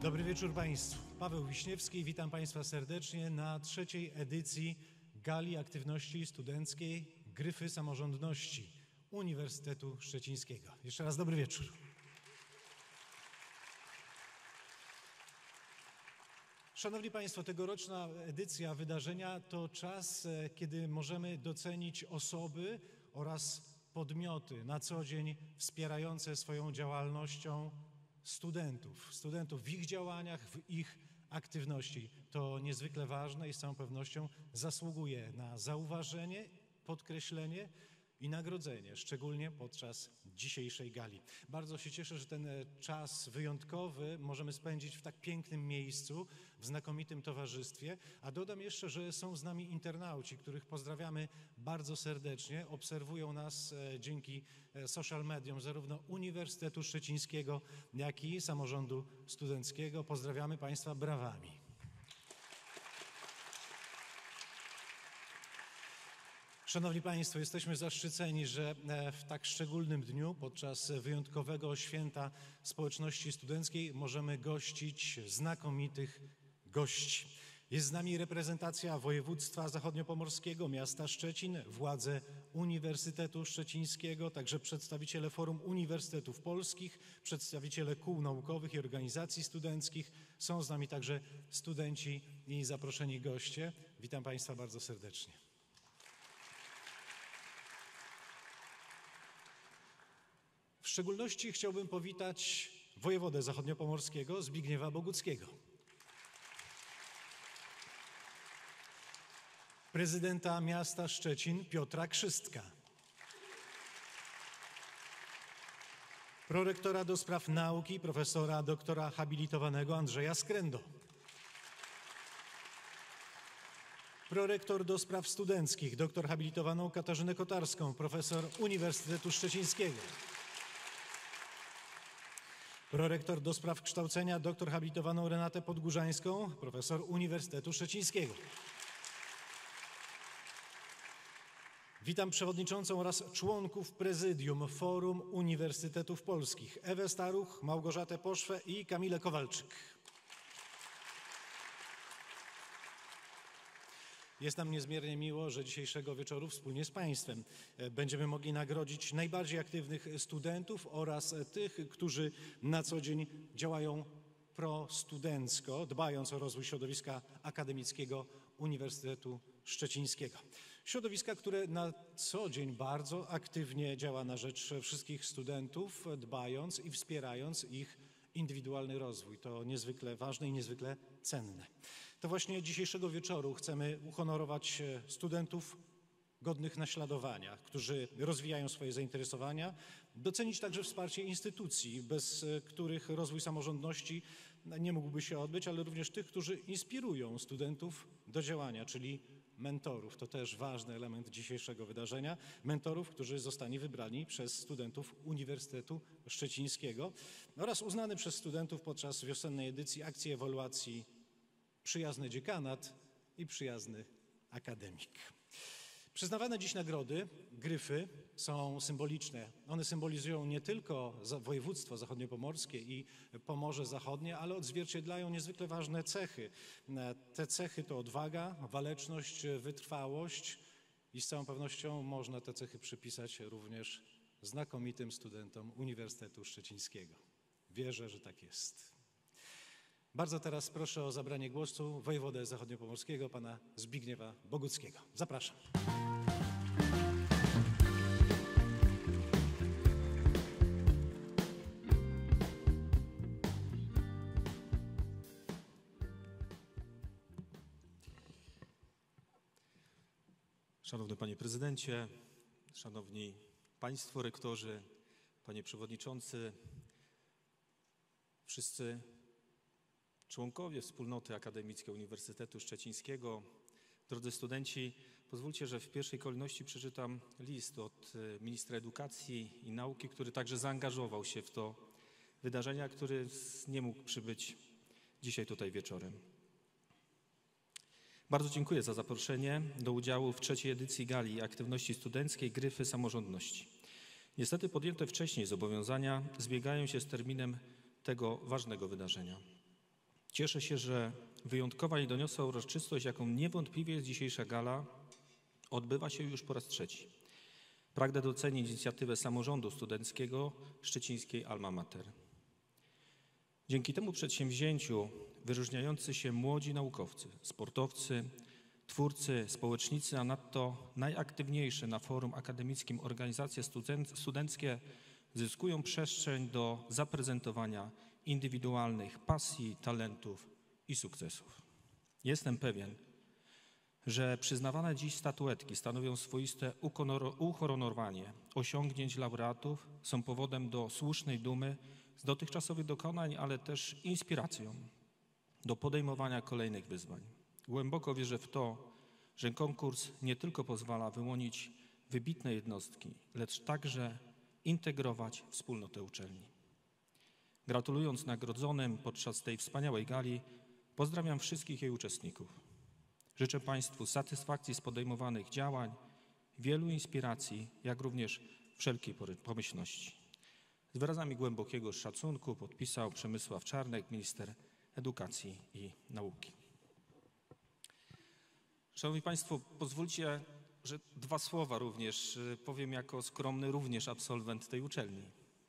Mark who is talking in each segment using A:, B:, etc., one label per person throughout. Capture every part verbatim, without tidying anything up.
A: Dobry wieczór Państwu. Paweł Wiśniewski, witam Państwa serdecznie na trzeciej edycji Gali Aktywności Studenckiej Gryfy Samorządności Uniwersytetu Szczecińskiego. Jeszcze raz dobry wieczór. Szanowni Państwo, tegoroczna edycja wydarzenia to czas, kiedy możemy docenić osoby oraz podmioty na co dzień wspierające swoją działalnością studentów, studentów w ich działaniach, w ich aktywności. To niezwykle ważne i z całą pewnością zasługuje na zauważenie, podkreślenie i nagrodzenie, szczególnie podczas dzisiejszej gali. Bardzo się cieszę, że ten czas wyjątkowy możemy spędzić w tak pięknym miejscu, w znakomitym towarzystwie, a dodam jeszcze, że są z nami internauci, których pozdrawiamy bardzo serdecznie. Obserwują nas dzięki social mediom zarówno Uniwersytetu Szczecińskiego, jak i Samorządu Studenckiego. Pozdrawiamy Państwa brawami. Szanowni Państwo, jesteśmy zaszczyceni, że w tak szczególnym dniu, podczas wyjątkowego święta społeczności studenckiej możemy gościć znakomitych gości. Jest z nami reprezentacja województwa zachodniopomorskiego, miasta Szczecin, władze Uniwersytetu Szczecińskiego, także przedstawiciele Forum Uniwersytetów Polskich, przedstawiciele kół naukowych i organizacji studenckich. Są z nami także studenci i zaproszeni goście. Witam Państwa bardzo serdecznie. W szczególności chciałbym powitać wojewodę zachodniopomorskiego Zbigniewa Boguckiego, prezydenta miasta Szczecin Piotra Krzystka, prorektora do spraw nauki profesora doktora habilitowanego Andrzeja Skrędo, prorektor do spraw studenckich doktor habilitowaną Katarzynę Kotarską, profesor Uniwersytetu Szczecińskiego, prorektor do spraw kształcenia doktor habilitowaną Renatę Podgórzańską, profesor Uniwersytetu Szczecińskiego. Witam przewodniczącą oraz członków prezydium Forum Uniwersytetów Polskich Ewę Staruch, Małgorzatę Poszwę i Kamilę Kowalczyk. Jest nam niezmiernie miło, że dzisiejszego wieczoru wspólnie z Państwem będziemy mogli nagrodzić najbardziej aktywnych studentów oraz tych, którzy na co dzień działają prostudencko, dbając o rozwój środowiska akademickiego Uniwersytetu Szczecińskiego. Środowiska, które na co dzień bardzo aktywnie działa na rzecz wszystkich studentów, dbając i wspierając ich indywidualny rozwój. To niezwykle ważne i niezwykle cenne. To właśnie dzisiejszego wieczoru chcemy uhonorować studentów godnych naśladowania, którzy rozwijają swoje zainteresowania, docenić także wsparcie instytucji, bez których rozwój samorządności nie mógłby się odbyć, ale również tych, którzy inspirują studentów do działania, czyli mentorów. To też ważny element dzisiejszego wydarzenia. Mentorów, którzy zostali wybrani przez studentów Uniwersytetu Szczecińskiego oraz uznany przez studentów podczas wiosennej edycji akcji ewaluacji Przyjazny Dziekanat i Przyjazny Akademik. Przyznawane dziś nagrody, gryfy, są symboliczne. One symbolizują nie tylko województwo zachodniopomorskie i Pomorze Zachodnie, ale odzwierciedlają niezwykle ważne cechy. Te cechy to odwaga, waleczność, wytrwałość i z całą pewnością można te cechy przypisać również znakomitym studentom Uniwersytetu Szczecińskiego. Wierzę, że tak jest. Bardzo teraz proszę o zabranie głosu wojewodę zachodniopomorskiego, pana Zbigniewa Boguckiego. Zapraszam.
B: Szanowny Panie Prezydencie, Szanowni Państwo Rektorzy, Panie Przewodniczący, wszyscy członkowie wspólnoty akademickiej Uniwersytetu Szczecińskiego, drodzy studenci, pozwólcie, że w pierwszej kolejności przeczytam list od ministra edukacji i nauki, który także zaangażował się w to wydarzenie, który nie mógł przybyć dzisiaj tutaj wieczorem. Bardzo dziękuję za zaproszenie do udziału w trzeciej edycji Gali Aktywności Studenckiej Gryfy Samorządności. Niestety podjęte wcześniej zobowiązania zbiegają się z terminem tego ważnego wydarzenia. Cieszę się, że wyjątkowa i doniosła uroczystość, jaką niewątpliwie jest dzisiejsza gala, odbywa się już po raz trzeci. Pragnę docenić inicjatywę samorządu studenckiego szczecińskiej Alma Mater. Dzięki temu przedsięwzięciu wyróżniający się młodzi naukowcy, sportowcy, twórcy, społecznicy, a nadto najaktywniejsze na forum akademickim organizacje studenckie zyskują przestrzeń do zaprezentowania indywidualnych pasji, talentów i sukcesów. Jestem pewien, że przyznawane dziś statuetki stanowią swoiste uhonorowanie osiągnięć laureatów, są powodem do słusznej dumy z dotychczasowych dokonań, ale też inspiracją do podejmowania kolejnych wyzwań. Głęboko wierzę w to, że konkurs nie tylko pozwala wyłonić wybitne jednostki, lecz także integrować wspólnotę uczelni. Gratulując nagrodzonym podczas tej wspaniałej gali, pozdrawiam wszystkich jej uczestników. Życzę Państwu satysfakcji z podejmowanych działań, wielu inspiracji, jak również wszelkiej pomyślności. Z wyrazami głębokiego szacunku podpisał Przemysław Czarnek, minister edukacji i nauki. Szanowni Państwo, pozwólcie, że dwa słowa również powiem jako skromny również absolwent tej uczelni.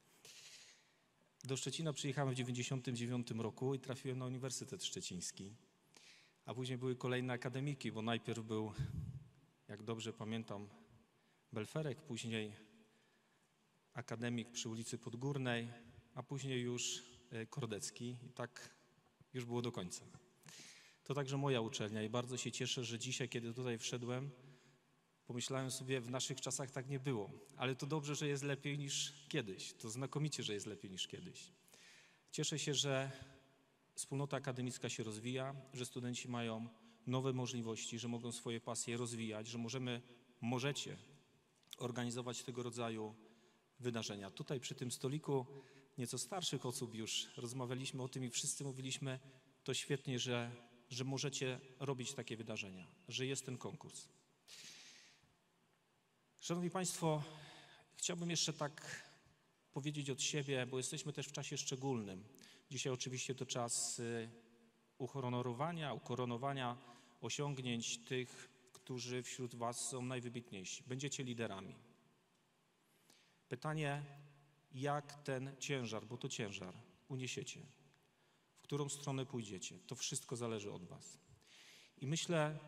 B: Do Szczecina przyjechałem w dziewięćdziesiątym dziewiątym roku i trafiłem na Uniwersytet Szczeciński. A później były kolejne akademiki, bo najpierw był, jak dobrze pamiętam, Belferek, później akademik przy ulicy Podgórnej, a później już Kordecki i tak już było do końca. To także moja uczelnia i bardzo się cieszę, że dzisiaj, kiedy tutaj wszedłem, pomyślałem sobie, w naszych czasach tak nie było, ale to dobrze, że jest lepiej niż kiedyś, to znakomicie, że jest lepiej niż kiedyś. Cieszę się, że wspólnota akademicka się rozwija, że studenci mają nowe możliwości, że mogą swoje pasje rozwijać, że możemy, możecie organizować tego rodzaju wydarzenia. Tutaj przy tym stoliku nieco starszych osób już rozmawialiśmy o tym i wszyscy mówiliśmy, to świetnie, że, że możecie robić takie wydarzenia, że jest ten konkurs. Szanowni Państwo, chciałbym jeszcze tak powiedzieć od siebie, bo jesteśmy też w czasie szczególnym. Dzisiaj oczywiście to czas uhonorowania, ukoronowania osiągnięć tych, którzy wśród Was są najwybitniejsi. Będziecie liderami. Pytanie, jak ten ciężar, bo to ciężar, uniesiecie? W którą stronę pójdziecie? To wszystko zależy od Was. I myślę,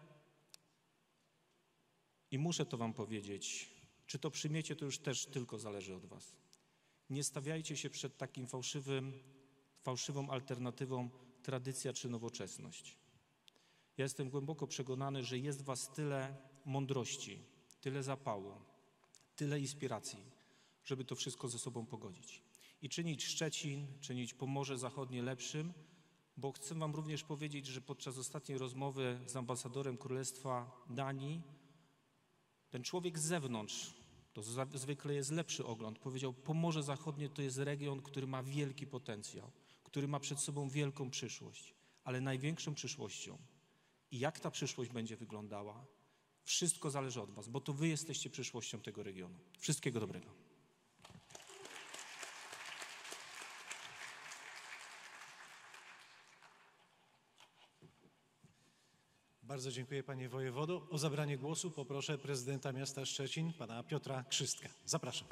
B: i muszę to Wam powiedzieć, czy to przyjmiecie, to już też tylko zależy od Was. Nie stawiajcie się przed takim fałszywym, fałszywą alternatywą tradycja czy nowoczesność. Ja jestem głęboko przekonany, że jest w Was tyle mądrości, tyle zapału, tyle inspiracji, żeby to wszystko ze sobą pogodzić. I czynić Szczecin, czynić Pomorze Zachodnie lepszym, bo chcę Wam również powiedzieć, że podczas ostatniej rozmowy z ambasadorem Królestwa Danii ten człowiek z zewnątrz, to zwykle jest lepszy ogląd, powiedział, Pomorze Zachodnie to jest region, który ma wielki potencjał, który ma przed sobą wielką przyszłość, ale największą przyszłością i jak ta przyszłość będzie wyglądała, wszystko zależy od Was, bo to Wy jesteście przyszłością tego regionu. Wszystkiego dobrego.
A: Bardzo dziękuję, panie wojewodo. O zabranie głosu poproszę prezydenta miasta Szczecin, pana Piotra Krzystka. Zapraszam.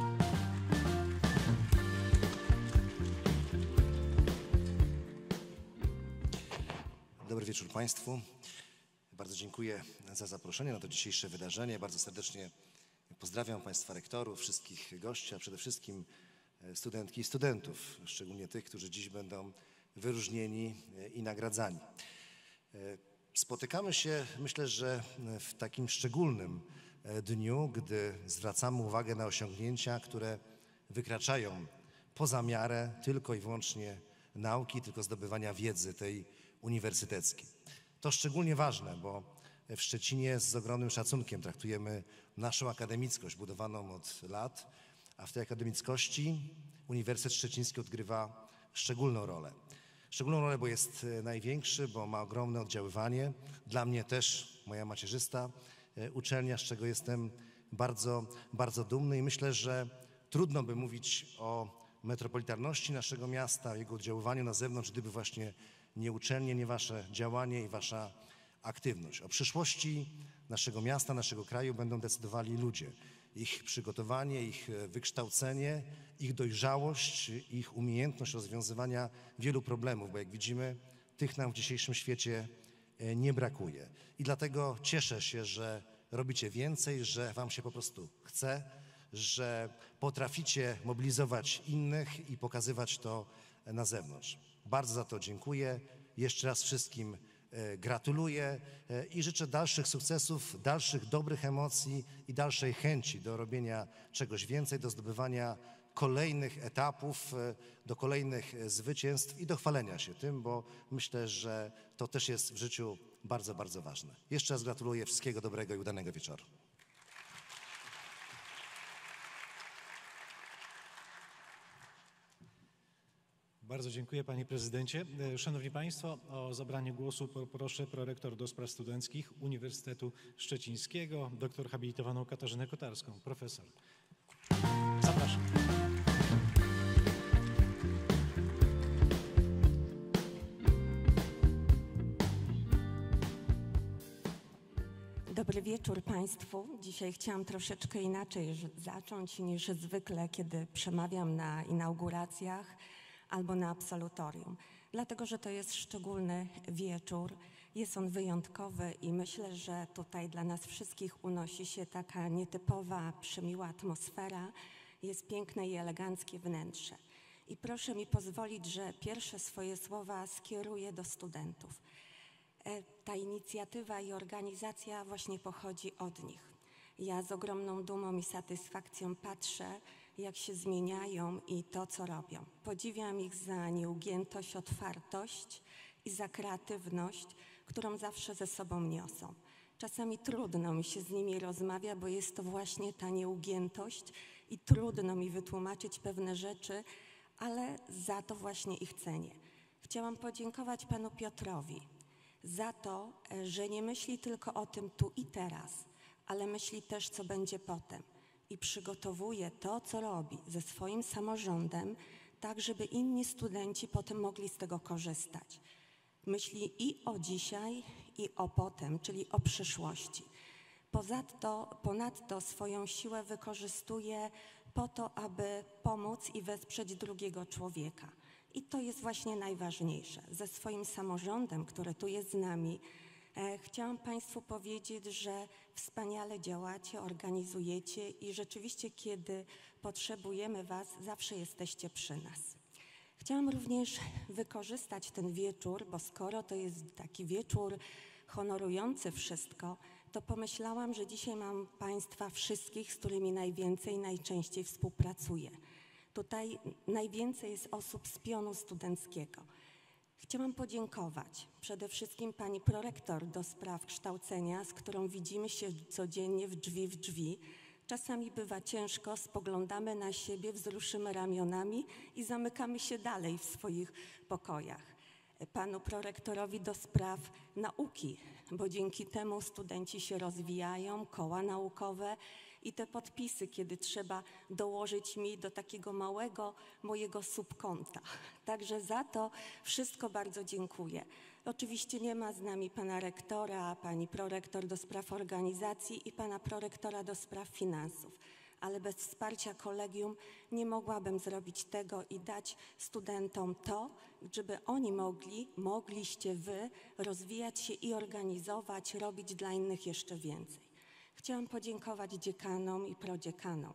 C: Dobry wieczór Państwu. Bardzo dziękuję za zaproszenie na to dzisiejsze wydarzenie. Bardzo serdecznie pozdrawiam Państwa rektorów, wszystkich gości, a przede wszystkim studentki i studentów, szczególnie tych, którzy dziś będą wyróżnieni i nagradzani. Spotykamy się, myślę, że w takim szczególnym dniu, gdy zwracamy uwagę na osiągnięcia, które wykraczają poza miarę tylko i wyłącznie nauki, tylko zdobywania wiedzy tej uniwersyteckiej. To szczególnie ważne, bo w Szczecinie z ogromnym szacunkiem traktujemy naszą akademickość budowaną od lat, a w tej akademickości Uniwersytet Szczeciński odgrywa szczególną rolę. Szczególną rolę, bo jest największy, bo ma ogromne oddziaływanie. Dla mnie też moja macierzysta uczelnia, z czego jestem bardzo, bardzo dumny i myślę, że trudno by mówić o metropolitarności naszego miasta, o jego oddziaływaniu na zewnątrz, gdyby właśnie nie uczelnie, nie wasze działanie i wasza aktywność. O przyszłości naszego miasta, naszego kraju będą decydowali ludzie. Ich przygotowanie, ich wykształcenie, ich dojrzałość, ich umiejętność rozwiązywania wielu problemów, bo jak widzimy, tych nam w dzisiejszym świecie nie brakuje. I dlatego cieszę się, że robicie więcej, że wam się po prostu chce, że potraficie mobilizować innych i pokazywać to na zewnątrz. Bardzo za to dziękuję. Jeszcze raz wszystkim gratuluję i życzę dalszych sukcesów, dalszych dobrych emocji i dalszej chęci do robienia czegoś więcej, do zdobywania kolejnych etapów, do kolejnych zwycięstw i do chwalenia się tym, bo myślę, że to też jest w życiu bardzo, bardzo ważne. Jeszcze raz gratuluję, wszystkiego dobrego i udanego wieczoru.
A: Bardzo dziękuję, panie prezydencie. Szanowni państwo, o zabranie głosu proszę prorektor do spraw studenckich Uniwersytetu Szczecińskiego, doktor habilitowaną Katarzynę Kotarską. Profesor. Zapraszam.
D: Dobry wieczór państwu. Dzisiaj chciałam troszeczkę inaczej zacząć niż zwykle, kiedy przemawiam na inauguracjach albo na absolutorium, dlatego że to jest szczególny wieczór, jest on wyjątkowy i myślę, że tutaj dla nas wszystkich unosi się taka nietypowa, przymiła atmosfera, jest piękne i eleganckie wnętrze. I proszę mi pozwolić, że pierwsze swoje słowa skieruję do studentów. Ta inicjatywa i organizacja właśnie pochodzi od nich. Ja z ogromną dumą i satysfakcją patrzę, jak się zmieniają i to, co robią. Podziwiam ich za nieugiętość, otwartość i za kreatywność, którą zawsze ze sobą niosą. Czasami trudno mi się z nimi rozmawia, bo jest to właśnie ta nieugiętość i trudno mi wytłumaczyć pewne rzeczy, ale za to właśnie ich cenię. Chciałam podziękować panu Piotrowi za to, że nie myśli tylko o tym tu i teraz, ale myśli też, co będzie potem. I przygotowuje to, co robi ze swoim samorządem, tak żeby inni studenci potem mogli z tego korzystać. Myśli i o dzisiaj, i o potem, czyli o przyszłości. Ponadto, ponadto swoją siłę wykorzystuje po to, aby pomóc i wesprzeć drugiego człowieka. I to jest właśnie najważniejsze. Ze swoim samorządem, który tu jest z nami, e, chciałam państwu powiedzieć, że wspaniale działacie, organizujecie i rzeczywiście, kiedy potrzebujemy was, zawsze jesteście przy nas. Chciałam również wykorzystać ten wieczór, bo skoro to jest taki wieczór honorujący wszystko, to pomyślałam, że dzisiaj mam państwa wszystkich, z którymi najwięcej, najczęściej współpracuję. Tutaj najwięcej jest osób z pionu studenckiego. Chciałam podziękować przede wszystkim pani prorektor do spraw kształcenia, z którą widzimy się codziennie w drzwi w drzwi. Czasami bywa ciężko, spoglądamy na siebie, wzruszymy ramionami i zamykamy się dalej w swoich pokojach. Panu prorektorowi do spraw nauki, bo dzięki temu studenci się rozwijają, koła naukowe i te podpisy, kiedy trzeba dołożyć mi do takiego małego mojego subkonta. Także za to wszystko bardzo dziękuję. Oczywiście nie ma z nami pana rektora, pani prorektor do spraw organizacji i pana prorektora do spraw finansów, ale bez wsparcia kolegium nie mogłabym zrobić tego i dać studentom to, żeby oni mogli, mogliście wy rozwijać się i organizować, robić dla innych jeszcze więcej. Chciałam podziękować dziekanom i prodziekanom,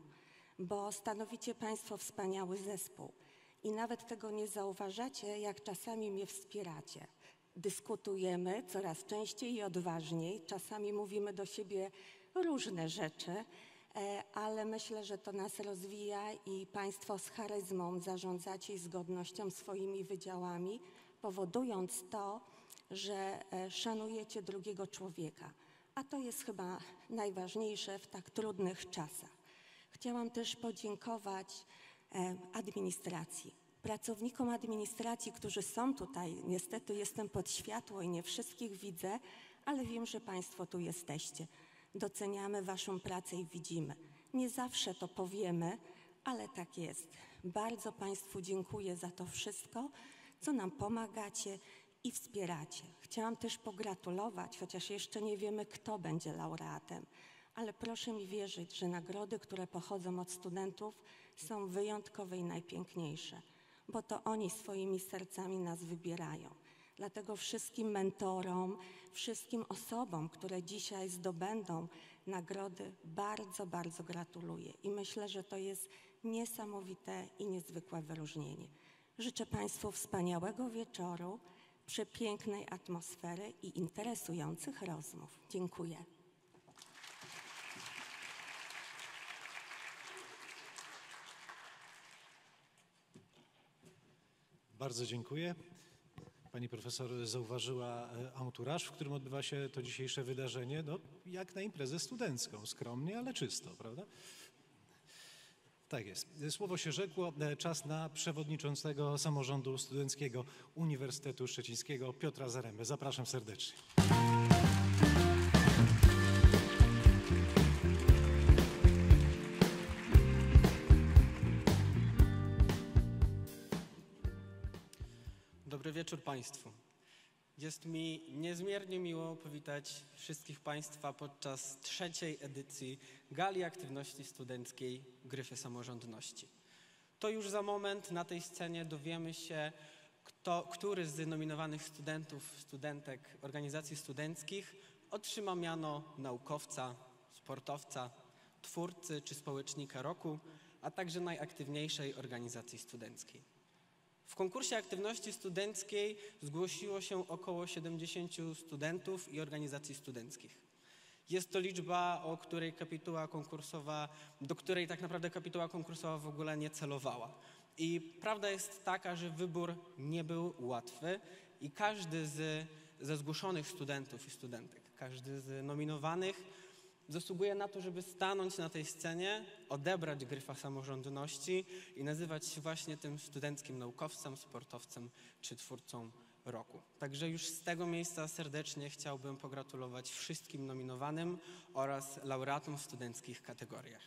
D: bo stanowicie państwo wspaniały zespół i nawet tego nie zauważacie, jak czasami mnie wspieracie. Dyskutujemy coraz częściej i odważniej, czasami mówimy do siebie różne rzeczy, ale myślę, że to nas rozwija i państwo z charyzmą zarządzacie i z godnością swoimi wydziałami, powodując to, że szanujecie drugiego człowieka. A to jest chyba najważniejsze w tak trudnych czasach. Chciałam też podziękować administracji, pracownikom administracji, którzy są tutaj. Niestety jestem pod światło i nie wszystkich widzę, ale wiem, że państwo tu jesteście. Doceniamy waszą pracę i widzimy. Nie zawsze to powiemy, ale tak jest. Bardzo państwu dziękuję za to wszystko, co nam pomagacie i wspieracie. Chciałam też pogratulować, chociaż jeszcze nie wiemy, kto będzie laureatem, ale proszę mi wierzyć, że nagrody, które pochodzą od studentów, są wyjątkowe i najpiękniejsze, bo to oni swoimi sercami nas wybierają. Dlatego wszystkim mentorom, wszystkim osobom, które dzisiaj zdobędą nagrody, bardzo, bardzo gratuluję i myślę, że to jest niesamowite i niezwykłe wyróżnienie. Życzę Państwu wspaniałego wieczoru, przepięknej atmosfery i interesujących rozmów. Dziękuję.
A: Bardzo dziękuję. Pani profesor zauważyła anturaż, w którym odbywa się to dzisiejsze wydarzenie, no jak na imprezę studencką, skromnie, ale czysto, prawda? Tak jest. Słowo się rzekło, czas na przewodniczącego Samorządu Studenckiego Uniwersytetu Szczecińskiego Piotra Zarembę. Zapraszam serdecznie.
E: Dobry wieczór Państwu. Jest mi niezmiernie miło powitać wszystkich Państwa podczas trzeciej edycji Gali Aktywności Studenckiej Gryfy Samorządności. To już za moment na tej scenie dowiemy się, kto, który z nominowanych studentów, studentek organizacji studenckich otrzyma miano naukowca, sportowca, twórcy czy społecznika roku, a także najaktywniejszej organizacji studenckiej. W konkursie aktywności studenckiej zgłosiło się około siedemdziesięciu studentów i organizacji studenckich. Jest to liczba, o której kapituła konkursowa, do której tak naprawdę kapituła konkursowa w ogóle nie celowała. I prawda jest taka, że wybór nie był łatwy i każdy z, ze zgłoszonych studentów i studentek, każdy z nominowanych zasługuje na to, żeby stanąć na tej scenie, odebrać Gryfa Samorządności i nazywać się właśnie tym studenckim naukowcem, sportowcem czy twórcą roku. Także już z tego miejsca serdecznie chciałbym pogratulować wszystkim nominowanym oraz laureatom w studenckich kategoriach.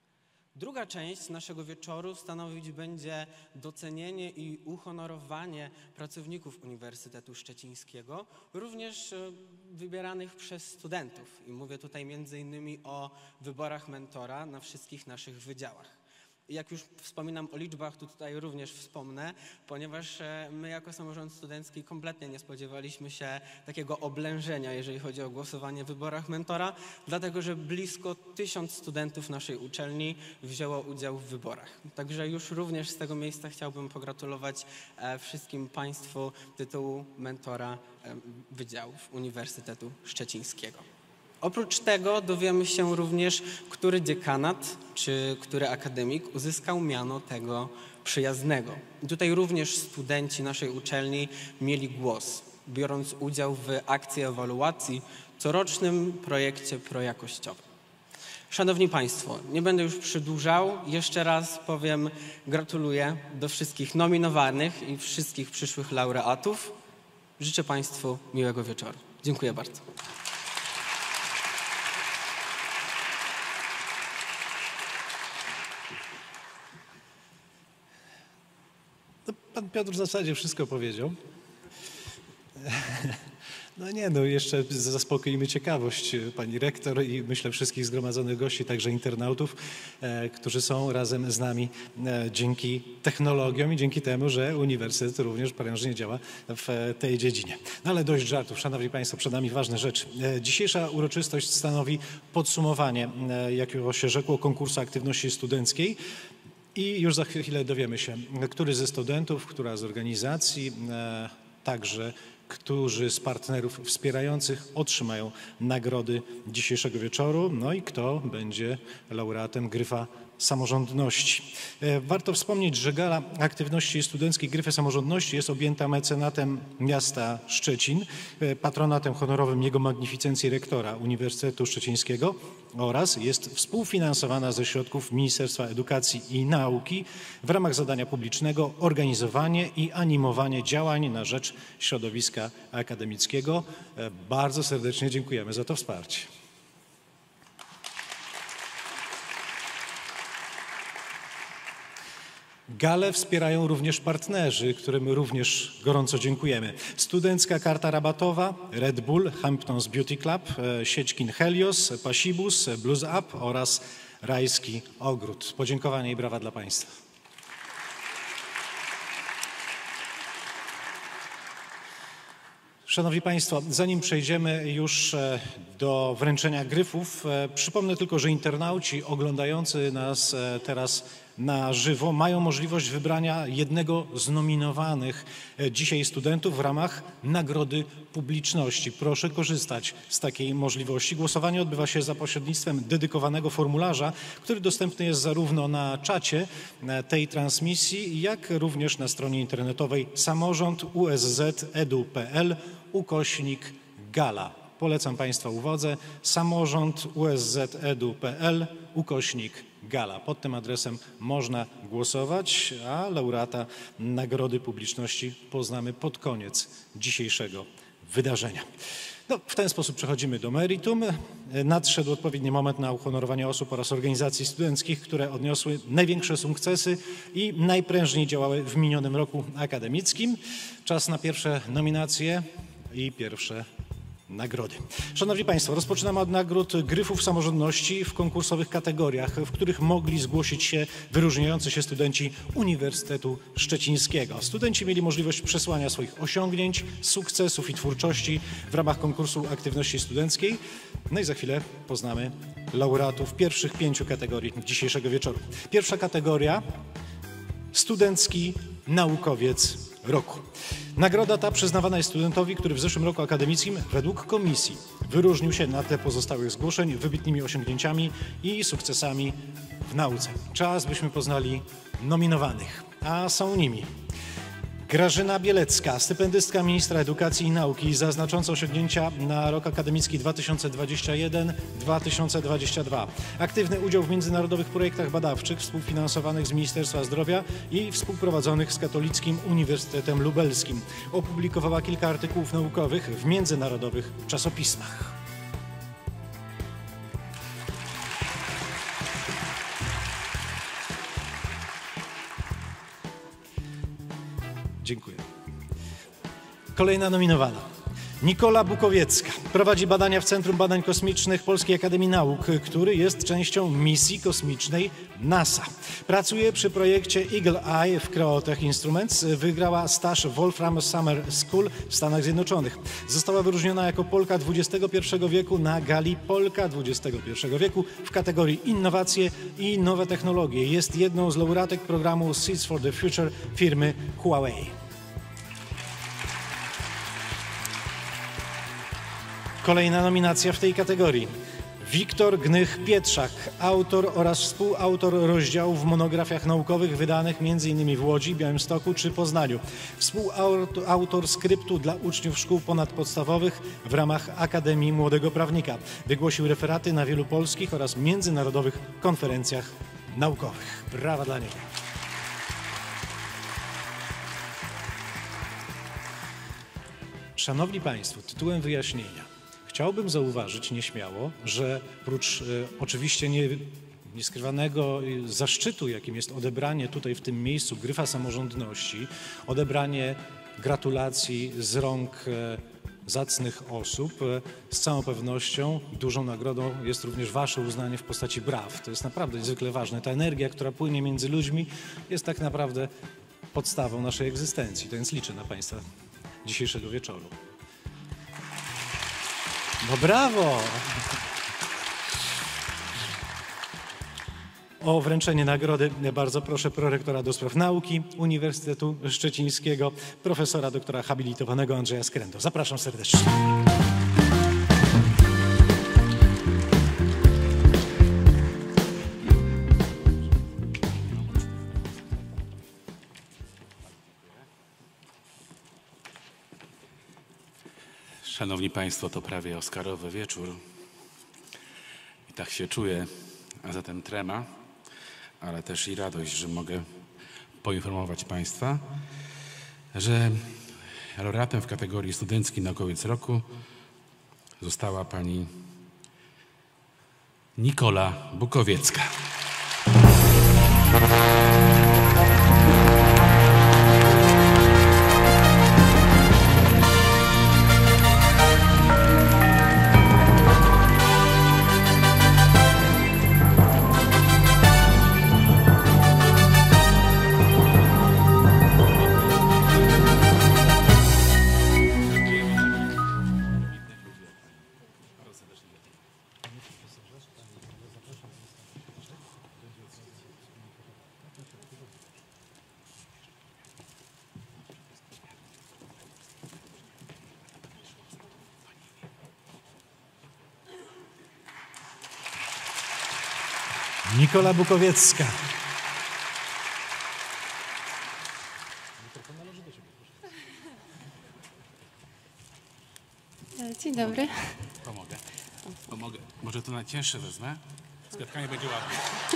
E: Druga część naszego wieczoru stanowić będzie docenienie i uhonorowanie pracowników Uniwersytetu Szczecińskiego, również wybieranych przez studentów. I mówię tutaj między innymi o wyborach mentora na wszystkich naszych wydziałach. I jak już wspominam o liczbach, to tutaj również wspomnę, ponieważ my jako samorząd studencki kompletnie nie spodziewaliśmy się takiego oblężenia, jeżeli chodzi o głosowanie w wyborach mentora, dlatego że blisko tysiąc studentów naszej uczelni wzięło udział w wyborach. Także już również z tego miejsca chciałbym pogratulować wszystkim Państwu tytułu mentora wydziałów Uniwersytetu Szczecińskiego. Oprócz tego dowiemy się również, który dziekanat czy który akademik uzyskał miano tego przyjaznego. I tutaj również studenci naszej uczelni mieli głos, biorąc udział w akcji ewaluacji, corocznym projekcie projakościowym. Szanowni Państwo, nie będę już przedłużał. Jeszcze raz powiem gratuluję do wszystkich nominowanych i wszystkich przyszłych laureatów. Życzę Państwu miłego wieczoru. Dziękuję bardzo.
A: Pan Piotr w zasadzie wszystko powiedział. No nie, no jeszcze zaspokoimy ciekawość pani rektor i myślę wszystkich zgromadzonych gości, także internautów, e, którzy są razem z nami e, dzięki technologiom i dzięki temu, że uniwersytet również prężnie działa w tej dziedzinie. No ale dość żartów. Szanowni Państwo, przed nami ważne rzeczy. E, dzisiejsza uroczystość stanowi podsumowanie, e, jak się rzekło, konkursu aktywności studenckiej. I już za chwilę dowiemy się, który ze studentów, która z organizacji, e, także którzy z partnerów wspierających otrzymają nagrody dzisiejszego wieczoru, no i kto będzie laureatem Gryfa Samorządności. Warto wspomnieć, że Gala Aktywności Studenckiej Gryfy Samorządności jest objęta mecenatem miasta Szczecin, patronatem honorowym Jego Magnificencji Rektora Uniwersytetu Szczecińskiego oraz jest współfinansowana ze środków Ministerstwa Edukacji i Nauki w ramach zadania publicznego organizowanie i animowanie działań na rzecz środowiska akademickiego. Bardzo serdecznie dziękujemy za to wsparcie. Galę wspierają również partnerzy, którym również gorąco dziękujemy. Studencka Karta Rabatowa, Red Bull, Hamptons Beauty Club, sieć kin Helios, Pasibus, Blues Up oraz Rajski Ogród. Podziękowania i brawa dla Państwa. Szanowni Państwo, zanim przejdziemy już do wręczenia gryfów, przypomnę tylko, że internauci oglądający nas teraz na żywo mają możliwość wybrania jednego z nominowanych dzisiaj studentów w ramach Nagrody Publiczności. Proszę korzystać z takiej możliwości. Głosowanie odbywa się za pośrednictwem dedykowanego formularza, który dostępny jest zarówno na czacie tej transmisji, jak również na stronie internetowej samorząd u s z kropka e d u kropka p l ukośnik gala. Polecam Państwa uwadze samorząd u s z kropka e d u kropka p l ukośnik gala. Pod tym adresem można głosować, a laureata Nagrody Publiczności poznamy pod koniec dzisiejszego wydarzenia. No, w ten sposób przechodzimy do meritum. Nadszedł odpowiedni moment na uhonorowanie osób oraz organizacji studenckich, które odniosły największe sukcesy i najprężniej działały w minionym roku akademickim. Czas na pierwsze nominacje i pierwsze nagrody. Szanowni Państwo, rozpoczynamy od nagród Gryfów Samorządności w konkursowych kategoriach, w których mogli zgłosić się wyróżniający się studenci Uniwersytetu Szczecińskiego. Studenci mieli możliwość przesłania swoich osiągnięć, sukcesów i twórczości w ramach konkursu aktywności studenckiej. No i za chwilę poznamy laureatów pierwszych pięciu kategorii dzisiejszego wieczoru. Pierwsza kategoria: Studencki Naukowiec Roku. Nagroda ta przyznawana jest studentowi, który w zeszłym roku akademickim według komisji wyróżnił się na tle pozostałych zgłoszeń wybitnymi osiągnięciami i sukcesami w nauce. Czas, byśmy poznali nominowanych, a są nimi: Grażyna Bielecka, stypendystka ministra edukacji i nauki, za znaczące osiągnięcia na rok akademicki dwa tysiące dwudziesty pierwszy do dwa tysiące dwudziestego drugiego. Aktywny udział w międzynarodowych projektach badawczych współfinansowanych z Ministerstwa Zdrowia i współprowadzonych z Katolickim Uniwersytetem Lubelskim. Opublikowała kilka artykułów naukowych w międzynarodowych czasopismach. Dziękuję. Kolejna nominowana: Nikola Bukowiecka. Prowadzi badania w Centrum Badań Kosmicznych Polskiej Akademii Nauk, który jest częścią misji kosmicznej NASA. Pracuje przy projekcie Eagle Eye w Creotech Instruments. Wygrała staż Wolfram Summer School w Stanach Zjednoczonych. Została wyróżniona jako Polka dwudziestego pierwszego wieku na gali Polka dwudziestego pierwszego wieku w kategorii Innowacje i nowe technologie. Jest jedną z laureatek programu Seeds for the Future firmy Huawei. Kolejna nominacja w tej kategorii: Wiktor Gnych-Pietrzak, autor oraz współautor rozdziałów w monografiach naukowych wydanych między innymi w Łodzi, Białymstoku czy Poznaniu. Współautor skryptu dla uczniów szkół ponadpodstawowych w ramach Akademii Młodego Prawnika. Wygłosił referaty na wielu polskich oraz międzynarodowych konferencjach naukowych. Brawa dla niego. Szanowni Państwo, tytułem wyjaśnienia chciałbym zauważyć nieśmiało, że prócz e, oczywiście nie, nieskrywanego zaszczytu, jakim jest odebranie tutaj w tym miejscu Gryfa Samorządności, odebranie gratulacji z rąk e, zacnych osób, e, z całą pewnością dużą nagrodą jest również Wasze uznanie w postaci braw. To jest naprawdę niezwykle ważne. Ta energia, która płynie między ludźmi, jest tak naprawdę podstawą naszej egzystencji. To więc liczę na Państwa dzisiejszego wieczoru. No brawo! O wręczenie nagrody bardzo proszę prorektora do spraw nauki Uniwersytetu Szczecińskiego, profesora doktora habilitowanego Andrzeja Skrędo. Zapraszam serdecznie.
F: Szanowni Państwo, to prawie oscarowy wieczór i tak się czuję, a zatem trema, ale też i radość, że mogę poinformować Państwa, że laureatem w kategorii Studencki Naukowiec Roku została pani Nikola Bukowiecka.
A: Nikola Bukowiecka.
G: Dzień dobry.
F: Pomogę. Pomogę. Może to najcięższe wezmę? Spotkanie będzie ładne.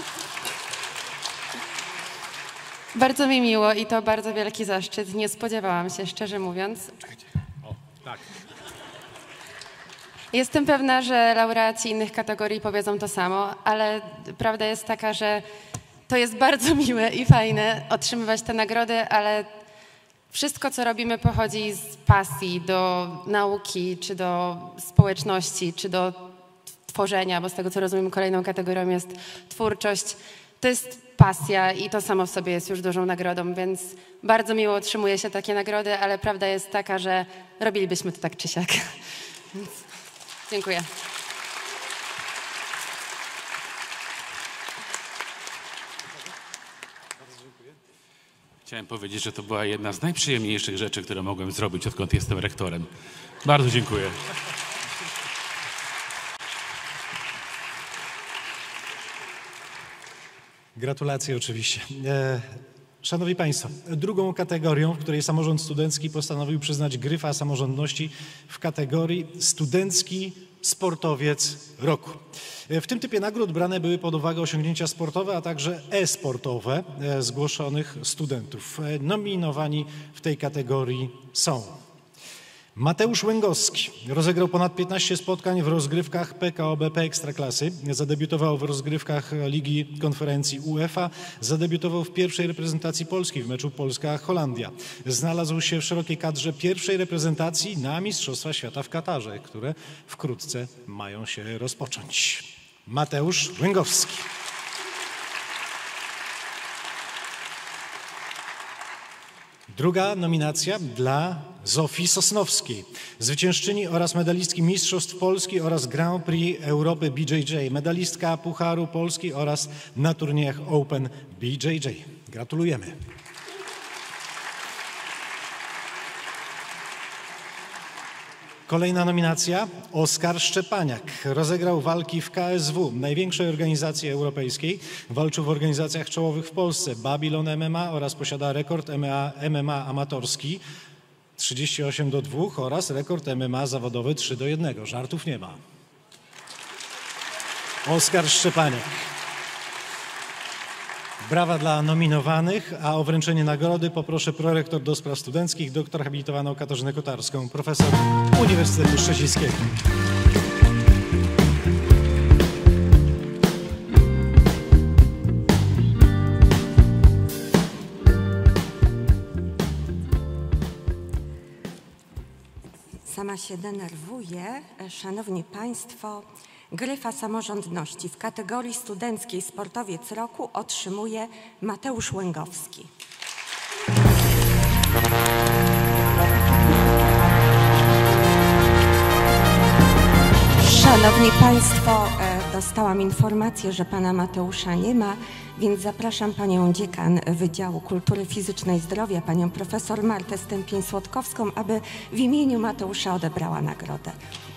G: Bardzo mi miło i to bardzo wielki zaszczyt. Nie spodziewałam się, szczerze mówiąc.
F: Czekajcie. O, tak.
G: Jestem pewna, że laureaci innych kategorii powiedzą to samo, ale prawda jest taka, że to jest bardzo miłe i fajne otrzymywać te nagrody, ale wszystko, co robimy, pochodzi z pasji do nauki, czy do społeczności, czy do tworzenia, bo z tego, co rozumiem, kolejną kategorią jest twórczość. To jest pasja i to samo w sobie jest już dużą nagrodą, więc bardzo miło otrzymuje się takie nagrody, ale prawda jest taka, że robilibyśmy to tak czy siak. Więc dziękuję.
F: Chciałem powiedzieć, że to była jedna z najprzyjemniejszych rzeczy, które mogłem zrobić, odkąd jestem rektorem. Bardzo dziękuję.
A: Gratulacje oczywiście. E, Szanowni Państwo, drugą kategorią, w której samorząd studencki postanowił przyznać Gryfa Samorządności w kategorii Studencki Sportowiec Roku. E, W tym typie nagród brane były pod uwagę osiągnięcia sportowe, a także e-sportowe e, zgłoszonych studentów. E, Nominowani w tej kategorii są Mateusz Łęgowski. Rozegrał ponad piętnaście spotkań w rozgrywkach P K O B P Ekstraklasy. Zadebiutował w rozgrywkach Ligi Konferencji UEFA. Zadebiutował w pierwszej reprezentacji Polski w meczu Polska-Holandia. Znalazł się w szerokiej kadrze pierwszej reprezentacji na Mistrzostwa Świata w Katarze, które wkrótce mają się rozpocząć. Mateusz Łęgowski. Druga nominacja dla Zofii Sosnowskiej, zwyciężczyni oraz medalistki Mistrzostw Polski oraz Grand Prix Europy B J J, medalistka Pucharu Polski oraz na turniejach Open B J J. Gratulujemy. Kolejna nominacja, Oskar Szczepaniak. Rozegrał walki w K S W, największej organizacji europejskiej. Walczył w organizacjach czołowych w Polsce, Babylon M M A oraz posiada rekord M M A amatorski trzydzieści osiem do dwóch oraz rekord M M A zawodowy trzy do jednego. Żartów nie ma. Oskar Szczepaniak. Brawa dla nominowanych, a o wręczenie nagrody poproszę prorektor do spraw studenckich, doktor habilitowaną Katarzynę Kotarską, profesor Uniwersytetu Szczecińskiego.
D: Sama się denerwuję. Szanowni Państwo, Gryfa Samorządności w kategorii studenckiej Sportowiec Roku otrzymuje Mateusz Łęgowski. Szanowni Państwo, e, dostałam informację, że pana Mateusza nie ma, więc zapraszam panią dziekan Wydziału Kultury Fizycznej i Zdrowia, panią profesor Martę Stępień-Słodkowską, aby w imieniu Mateusza odebrała nagrodę.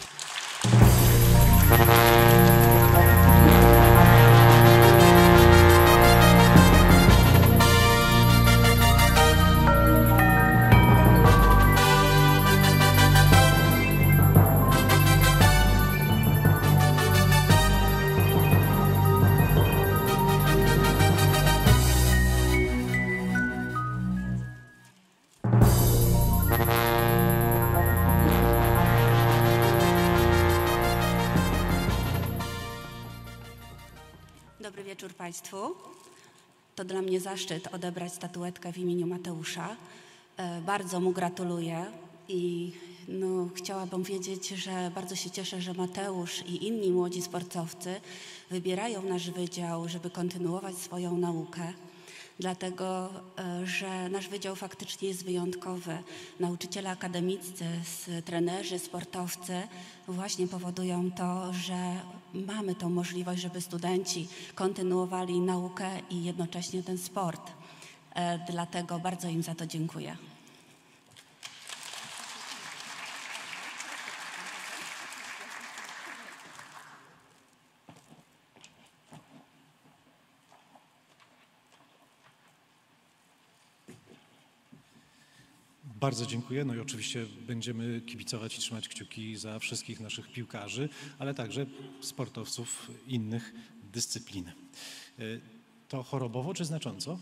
H: Dobry wieczór Państwu. To dla mnie zaszczyt odebrać statuetkę w imieniu Mateusza. E, Bardzo mu gratuluję i no, chciałabym wiedzieć, że bardzo się cieszę, że Mateusz i inni młodzi sportowcy wybierają nasz wydział, żeby kontynuować swoją naukę. Dlatego, e, że nasz wydział faktycznie jest wyjątkowy. Nauczyciele akademiccy, s- trenerzy, sportowcy właśnie powodują to, że mamy tą możliwość, żeby studenci kontynuowali naukę i jednocześnie ten sport. E, Dlatego bardzo im za to dziękuję.
A: Bardzo dziękuję. No i oczywiście będziemy kibicować i trzymać kciuki za wszystkich naszych piłkarzy, ale także sportowców innych dyscyplin. To chorobowo czy znacząco?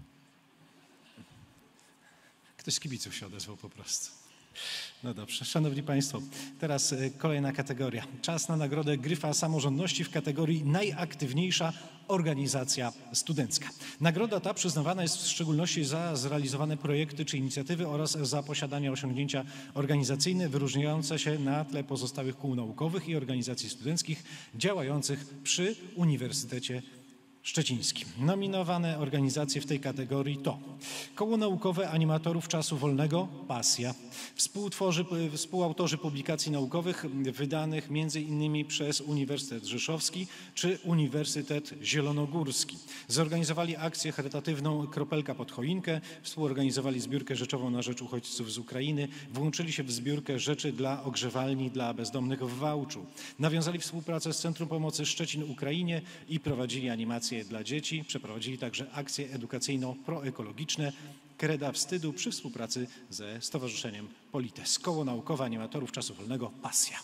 A: Ktoś z kibiców się odezwał po prostu. No dobrze, szanowni państwo, teraz kolejna kategoria. Czas na nagrodę Gryfa Samorządności w kategorii najaktywniejsza organizacja studencka. Nagroda ta przyznawana jest w szczególności za zrealizowane projekty czy inicjatywy oraz za posiadanie osiągnięcia organizacyjne wyróżniające się na tle pozostałych kół naukowych i organizacji studenckich działających przy Uniwersytecie Szczecińskim. Nominowane organizacje w tej kategorii to Koło Naukowe Animatorów Czasu Wolnego Pasja, współtworzy, współautorzy publikacji naukowych wydanych między innymi przez Uniwersytet Rzeszowski czy Uniwersytet Zielonogórski. Zorganizowali akcję charytatywną Kropelka pod choinkę, współorganizowali zbiórkę rzeczową na rzecz uchodźców z Ukrainy, włączyli się w zbiórkę rzeczy dla ogrzewalni dla bezdomnych w Wałczu. Nawiązali współpracę z Centrum Pomocy Szczecin Ukrainie i prowadzili animacje dla dzieci. Przeprowadzili także akcje edukacyjno-proekologiczne Kreda Wstydu przy współpracy ze Stowarzyszeniem Polites. Koło Naukowe Animatorów Czasu Wolnego Pasja.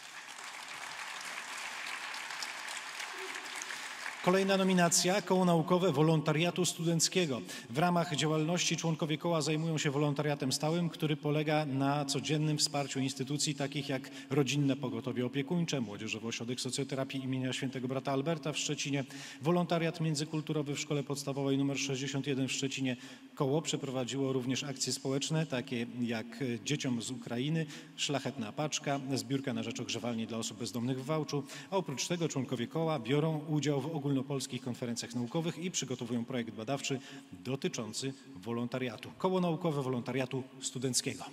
A: Kolejna nominacja, Koło Naukowe Wolontariatu Studenckiego. W ramach działalności członkowie koła zajmują się wolontariatem stałym, który polega na codziennym wsparciu instytucji takich jak Rodzinne Pogotowie Opiekuńcze, Młodzieżowy Ośrodek Socjoterapii imienia Świętego Brata Alberta w Szczecinie, wolontariat międzykulturowy w Szkole Podstawowej nr sześćdziesiąt jeden w Szczecinie. Koło przeprowadziło również akcje społeczne, takie jak Dzieciom z Ukrainy, Szlachetna Paczka, zbiórka na rzecz ogrzewalni dla osób bezdomnych w Wałczu, a oprócz tego członkowie koła biorą udział w ogólnopolskich konferencjach naukowych i przygotowują projekt badawczy dotyczący wolontariatu. Koło Naukowe Wolontariatu Studenckiego.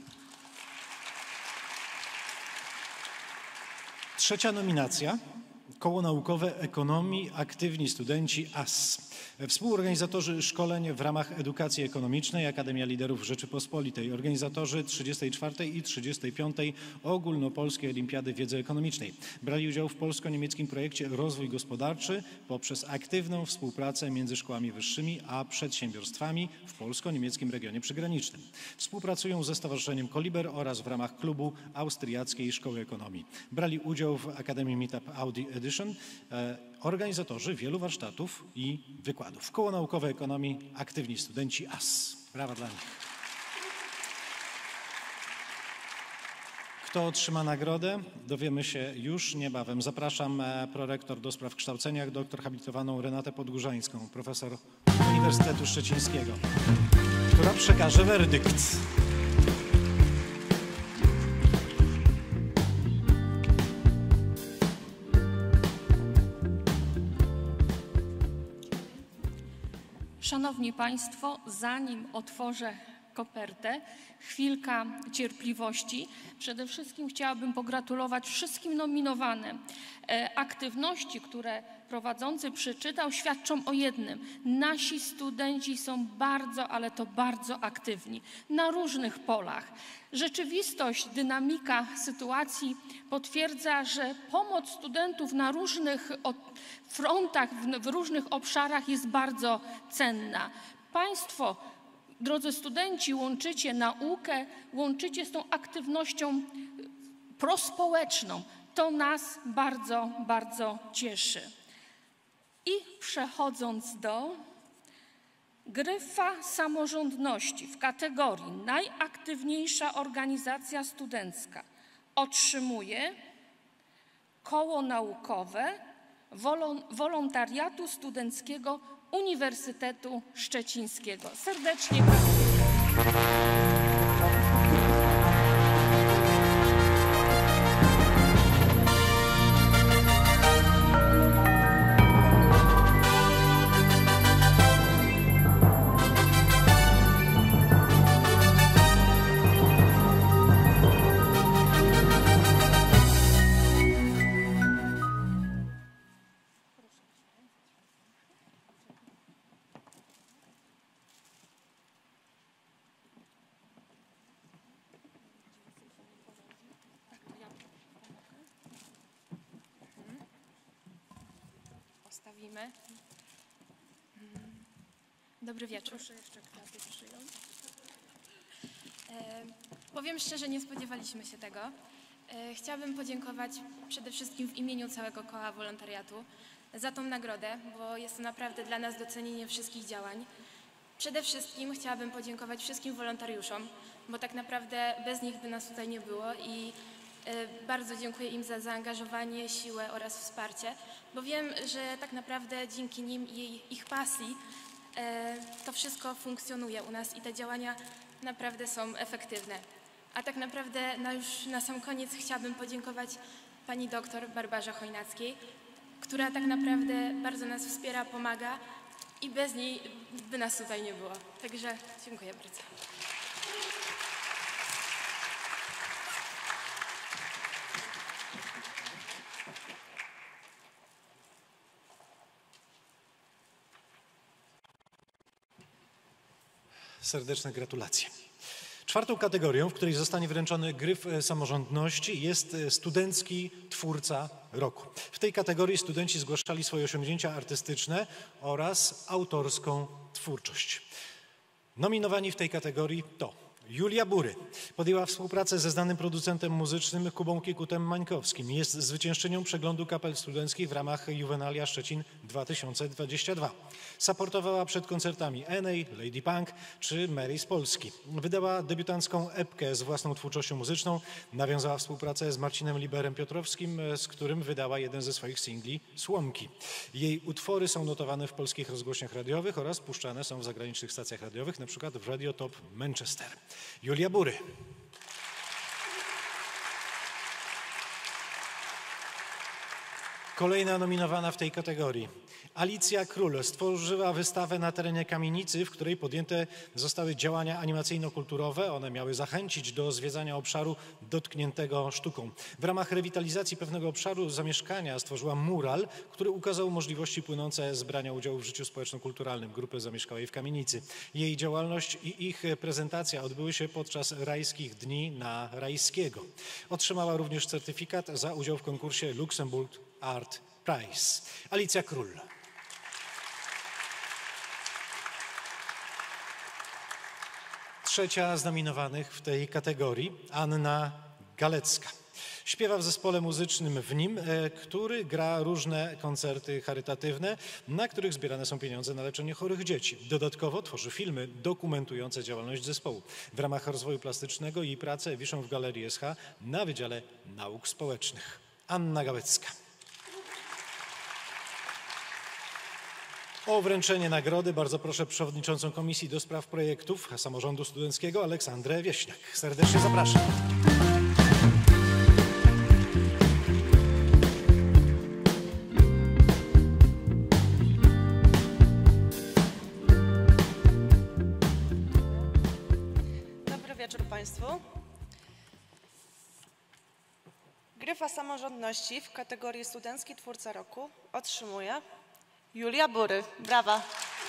A: Trzecia nominacja. Koło Naukowe Ekonomii Aktywni Studenci A S. Współorganizatorzy szkoleń w ramach edukacji ekonomicznej Akademia Liderów Rzeczypospolitej. Organizatorzy trzydziestej czwartej i trzydziestej piątej Ogólnopolskiej Olimpiady Wiedzy Ekonomicznej. Brali udział w polsko-niemieckim projekcie Rozwój Gospodarczy poprzez aktywną współpracę między szkołami wyższymi a przedsiębiorstwami w polsko-niemieckim regionie przygranicznym. Współpracują ze Stowarzyszeniem Koliber oraz w ramach klubu Austriackiej Szkoły Ekonomii. Brali udział w Akademii Meetup Audi Edition. Organizatorzy wielu warsztatów i wykładów. Koło Naukowe Ekonomii Aktywni Studenci A S. Brawa dla nich. Kto otrzyma nagrodę, dowiemy się już niebawem. Zapraszam prorektor do spraw kształcenia, doktor habilitowaną Renatę Podgórzańską, profesor Uniwersytetu Szczecińskiego, która przekaże werdykt.
I: Szanowni Państwo, zanim otworzę kopertę, chwilka cierpliwości. Przede wszystkim chciałabym pogratulować wszystkim nominowanym. Aktywności, które prowadzący przeczytał, świadczą o jednym. Nasi studenci są bardzo, ale to bardzo aktywni na różnych polach. Rzeczywistość, dynamika sytuacji potwierdza, że pomoc studentów na różnych frontach, w różnych obszarach jest bardzo cenna. Państwo, drodzy studenci, łączycie naukę, łączycie z tą aktywnością prospołeczną. To nas bardzo, bardzo cieszy. I przechodząc do Gryfa Samorządności w kategorii najaktywniejsza organizacja studencka otrzymuje Koło Naukowe Wolontariatu Studenckiego Uniwersytetu Szczecińskiego. Serdecznie gratuluję. Postawimy. Dobry wieczór. Proszę jeszcze kwiaty przyjąć.
J: E, powiem szczerze, nie spodziewaliśmy się tego. E, chciałabym podziękować przede wszystkim w imieniu całego koła wolontariatu za tą nagrodę, bo jest to naprawdę dla nas docenienie wszystkich działań. Przede wszystkim chciałabym podziękować wszystkim wolontariuszom, bo tak naprawdę bez nich by nas tutaj nie było i e, bardzo dziękuję im za zaangażowanie, siłę oraz wsparcie, bo wiem, że tak naprawdę dzięki nim i ich pasji e, to wszystko funkcjonuje u nas i te działania naprawdę są efektywne. A tak naprawdę na już na sam koniec chciałabym podziękować pani doktor Barbarze Chojnackiej, która tak naprawdę bardzo nas wspiera, pomaga i bez niej by nas tutaj nie było. Także dziękuję bardzo.
A: Serdeczne gratulacje. Czwartą kategorią, w której zostanie wręczony gryf samorządności, jest studencki twórca roku. W tej kategorii studenci zgłaszali swoje osiągnięcia artystyczne oraz autorską twórczość. Nominowani w tej kategorii to Julia Bury. Podjęła współpracę ze znanym producentem muzycznym Kubą Kiekutem Mańkowskim. Jest zwyciężczynią przeglądu kapel studenckich w ramach Juvenalia Szczecin dwa tysiące dwadzieścia dwa. Saportowała przed koncertami N A, Lady Punk czy Mary z Polski. Wydała debiutancką epkę z własną twórczością muzyczną. Nawiązała współpracę z Marcinem Liberem Piotrowskim, z którym wydała jeden ze swoich singli Słomki. Jej utwory są notowane w polskich rozgłośniach radiowych oraz puszczane są w zagranicznych stacjach radiowych, np. w Radio Top Manchester. Julia Bury. Kolejna nominowana w tej kategorii. Alicja Król stworzyła wystawę na terenie kamienicy, w której podjęte zostały działania animacyjno-kulturowe. One miały zachęcić do zwiedzania obszaru dotkniętego sztuką. W ramach rewitalizacji pewnego obszaru zamieszkania stworzyła mural, który ukazał możliwości płynące z brania udziału w życiu społeczno-kulturalnym grupy zamieszkałej w kamienicy. Jej działalność i ich prezentacja odbyły się podczas Rajskich Dni na Rajskiego. Otrzymała również certyfikat za udział w konkursie Luxembourg Art Prize. Alicja Król. Trzecia z nominowanych w tej kategorii, Anna Galecka. Śpiewa w zespole muzycznym w nim, który gra różne koncerty charytatywne, na których zbierane są pieniądze na leczenie chorych dzieci. Dodatkowo tworzy filmy dokumentujące działalność zespołu. W ramach rozwoju plastycznego jej prace wiszą w Galerii S H na Wydziale Nauk Społecznych. Anna Galecka. O wręczenie nagrody bardzo proszę przewodniczącą Komisji do Spraw Projektów Samorządu Studenckiego Aleksandrę Wieśniak. Serdecznie zapraszam.
K: Dobry wieczór Państwu. Gryfa samorządności w kategorii Studencki Twórca Roku otrzymuje Julia Bury. Brawa.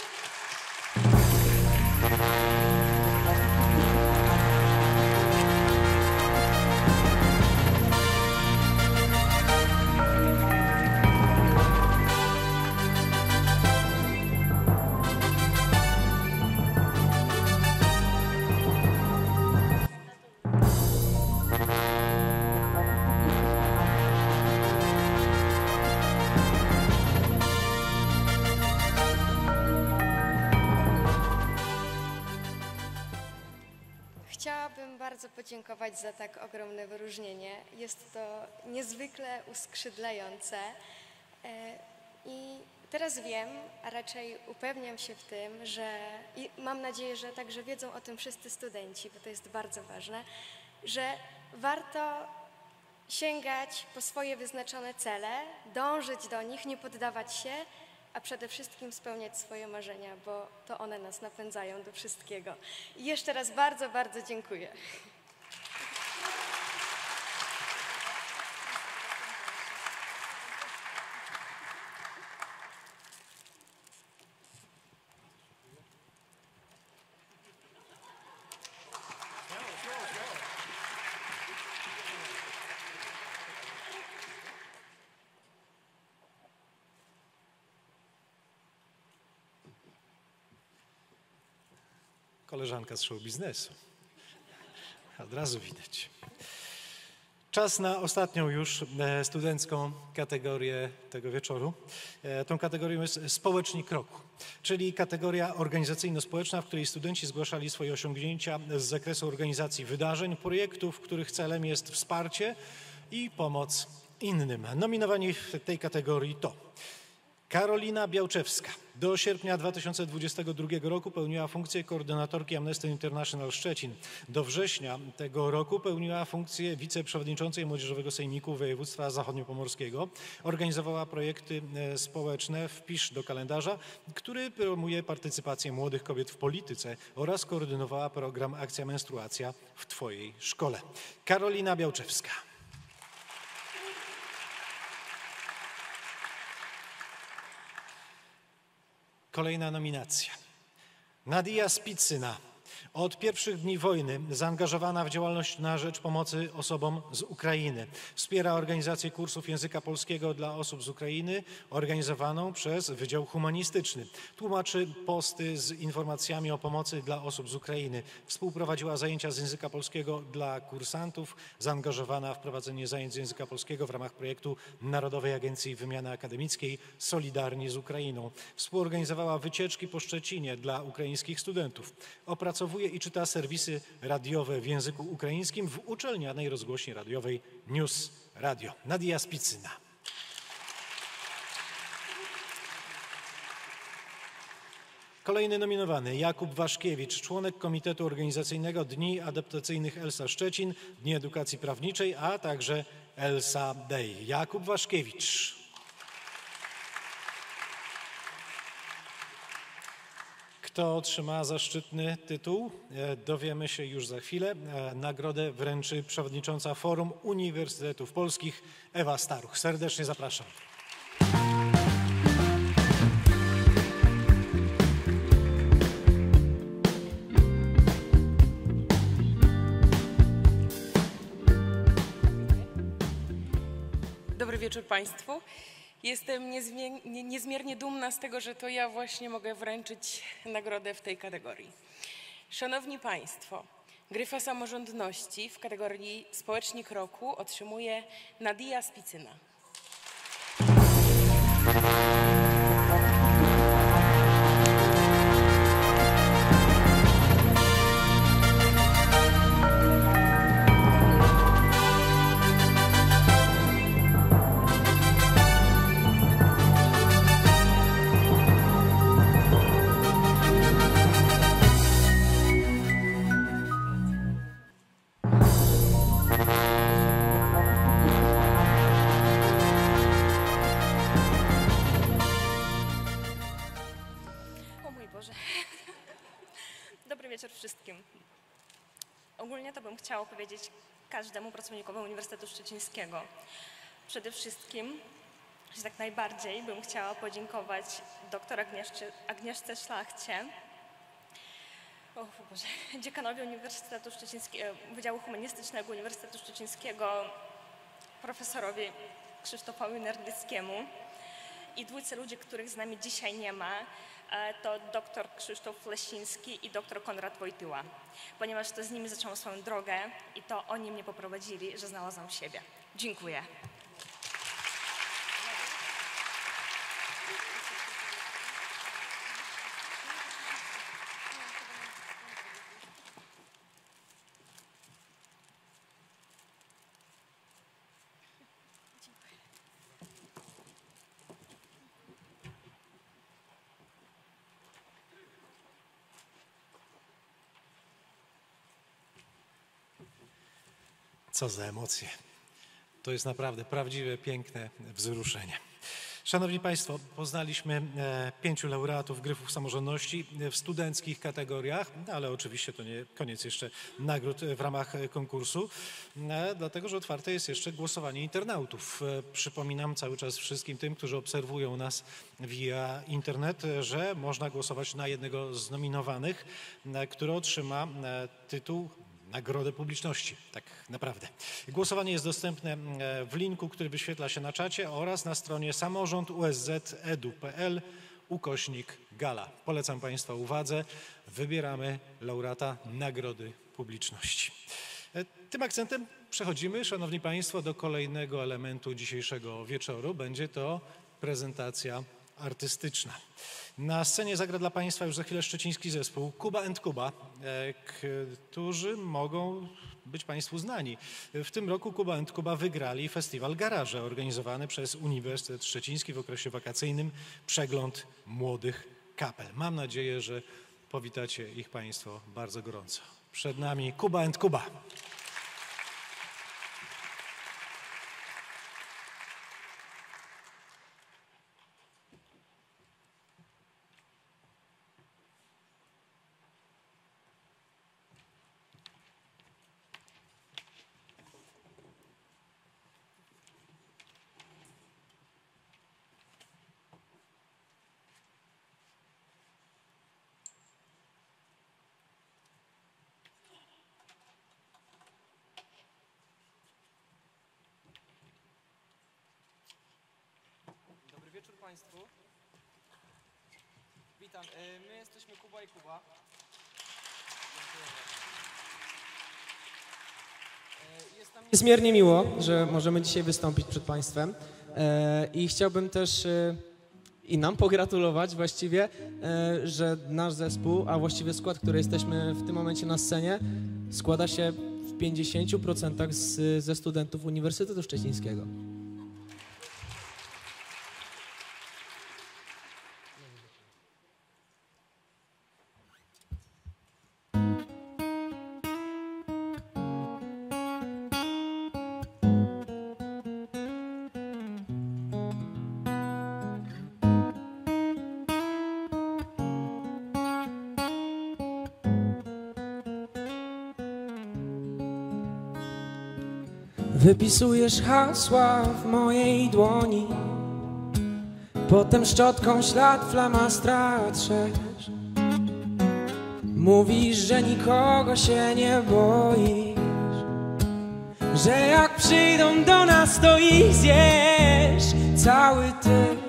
L: Chciałabym bardzo podziękować za tak ogromne wyróżnienie. Jest to niezwykle uskrzydlające e, i teraz wiem, a raczej upewniam się w tym, że i mam nadzieję, że także wiedzą o tym wszyscy studenci, bo to jest bardzo ważne, że warto sięgać po swoje wyznaczone cele, dążyć do nich, nie poddawać się, a przede wszystkim spełniać swoje marzenia, bo to one nas napędzają do wszystkiego. I jeszcze raz bardzo, bardzo dziękuję.
A: Koleżanka z show biznesu. Od razu widać. Czas na ostatnią już e, studencką kategorię tego wieczoru. E, Tą kategorią jest społecznik roku, czyli kategoria organizacyjno-społeczna, w której studenci zgłaszali swoje osiągnięcia z zakresu organizacji wydarzeń, projektów, których celem jest wsparcie i pomoc innym. Nominowani w tej kategorii to Karolina Białczewska. Do sierpnia dwa tysiące dwudziestego drugiego roku pełniła funkcję koordynatorki Amnesty International Szczecin. Do września tego roku pełniła funkcję wiceprzewodniczącej Młodzieżowego Sejmiku Województwa Zachodniopomorskiego. Organizowała projekty e, społeczne Wpisz do kalendarza, który promuje partycypację młodych kobiet w polityce oraz koordynowała program Akcja Menstruacja w Twojej szkole. Karolina Białczewska. Kolejna nominacja. Nadia Spicyna. Od pierwszych dni wojny zaangażowana w działalność na rzecz pomocy osobom z Ukrainy. Wspiera organizację kursów języka polskiego dla osób z Ukrainy organizowaną przez Wydział Humanistyczny. Tłumaczy posty z informacjami o pomocy dla osób z Ukrainy. Współprowadziła zajęcia z języka polskiego dla kursantów. Zaangażowana w prowadzenie zajęć z języka polskiego w ramach projektu Narodowej Agencji Wymiany Akademickiej Solidarni z Ukrainą. Współorganizowała wycieczki po Szczecinie dla ukraińskich studentów. Opracowuje i czyta serwisy radiowe w języku ukraińskim w uczelnianej rozgłośni radiowej News Radio. Nadia Spicyna. Kolejny nominowany Jakub Waszkiewicz, członek Komitetu Organizacyjnego Dni Adaptacyjnych ELSA Szczecin, Dni Edukacji Prawniczej, a także ELSA Day. Jakub Waszkiewicz. Kto otrzyma zaszczytny tytuł? Dowiemy się już za chwilę. Nagrodę wręczy przewodnicząca Forum Uniwersytetów Polskich Ewa Staruch. Serdecznie zapraszam.
M: Dobry wieczór Państwu. Jestem niezmiernie, niezmiernie dumna z tego, że to ja właśnie mogę wręczyć nagrodę w tej kategorii. Szanowni Państwo, Gryfa Samorządności w kategorii Społecznik Roku otrzymuje Nadia Spicyna.
N: Dobry wieczór wszystkim. Ogólnie to bym chciała powiedzieć każdemu pracownikowi Uniwersytetu Szczecińskiego. Przede wszystkim, że tak najbardziej bym chciała podziękować dr Agnieszce, Agnieszce Szlachcie, o Boże, dziekanowi Uniwersytetu Szczecińskiego, Wydziału Humanistycznego Uniwersytetu Szczecińskiego, profesorowi Krzysztofowi Nerdyckiemu i dwójce ludzi, których z nami dzisiaj nie ma. To dr Krzysztof Lesiński i dr Konrad Wojtyła, ponieważ to z nimi zaczęłam swoją drogę i to oni mnie poprowadzili, że znalazłam siebie. Dziękuję.
A: Co za emocje. To jest naprawdę prawdziwe, piękne wzruszenie. Szanowni Państwo, poznaliśmy pięciu laureatów Gryfów Samorządności w studenckich kategoriach, ale oczywiście to nie koniec jeszcze nagród w ramach konkursu, dlatego że otwarte jest jeszcze głosowanie internautów. Przypominam cały czas wszystkim tym, którzy obserwują nas via internet, że można głosować na jednego z nominowanych, który otrzyma tytuł Nagrodę Publiczności, tak naprawdę. Głosowanie jest dostępne w linku, który wyświetla się na czacie oraz na stronie samorząd u s z kropka e d u kropka p l ukośnik gala. Polecam Państwa uwadze. Wybieramy laureata Nagrody Publiczności. Tym akcentem przechodzimy, Szanowni Państwo, do kolejnego elementu dzisiejszego wieczoru. Będzie to prezentacja artystyczna. Na scenie zagra dla Państwa już za chwilę szczeciński zespół Kuba and Kuba, którzy mogą być Państwu znani. W tym roku Kuba and Kuba wygrali festiwal Garaże organizowany przez Uniwersytet Szczeciński w okresie wakacyjnym Przegląd Młodych Kapel. Mam nadzieję, że powitacie ich Państwo bardzo gorąco. Przed nami Kuba and Kuba.
O: Dobry wieczór Państwu. Witam. My jesteśmy Kuba i Kuba. Jest nam niezmiernie miło, że możemy dzisiaj wystąpić przed Państwem i chciałbym też i nam pogratulować właściwie, że nasz zespół, a właściwie skład, który jesteśmy w tym momencie na scenie, składa się w pięćdziesięciu procentach z, ze studentów Uniwersytetu Szczecińskiego. Wypisujesz hasła w mojej dłoni, potem szczotką ślad flamastra trzesz. Mówisz, że nikogo się nie boisz, że jak przyjdą do nas, to ich zjesz cały ty.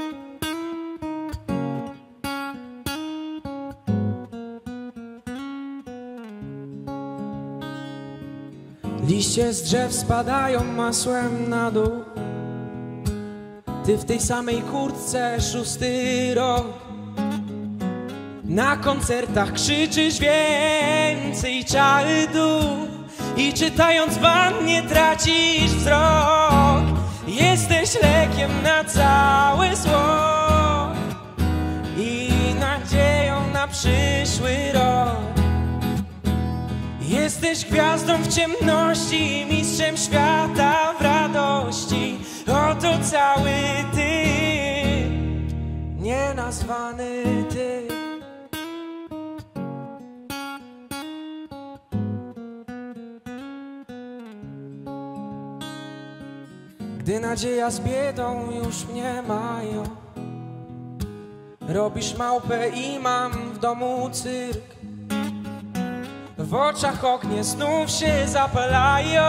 O: Liście z drzew spadają masłem na dół. Ty w tej samej kurtce szósty rok. Na koncertach krzyczysz więcej czadu i czytając wannie tracisz wzrok. Jesteś lekiem na całe zło i nadzieją na przyszły rok. Jesteś gwiazdą w ciemności, mistrzem świata w radości. Oto cały ty, nienazwany ty. Gdy nadzieja z biedą już mnie mają, robisz małpę i mam w domu cyrk. W oczach ognie znów się zapalają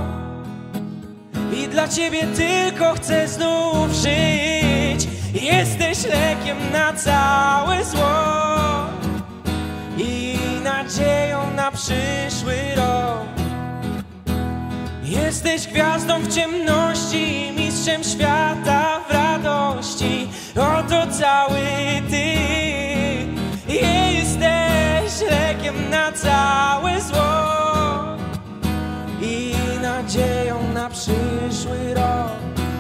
O: i dla ciebie tylko chcę znów żyć. Jesteś lekiem na całe zło i nadzieją na przyszły rok. Jesteś gwiazdą w ciemności, mistrzem świata w radości. Oto cały ty. Jesteś lekiem na całe zło i nadzieją na przyszły rok.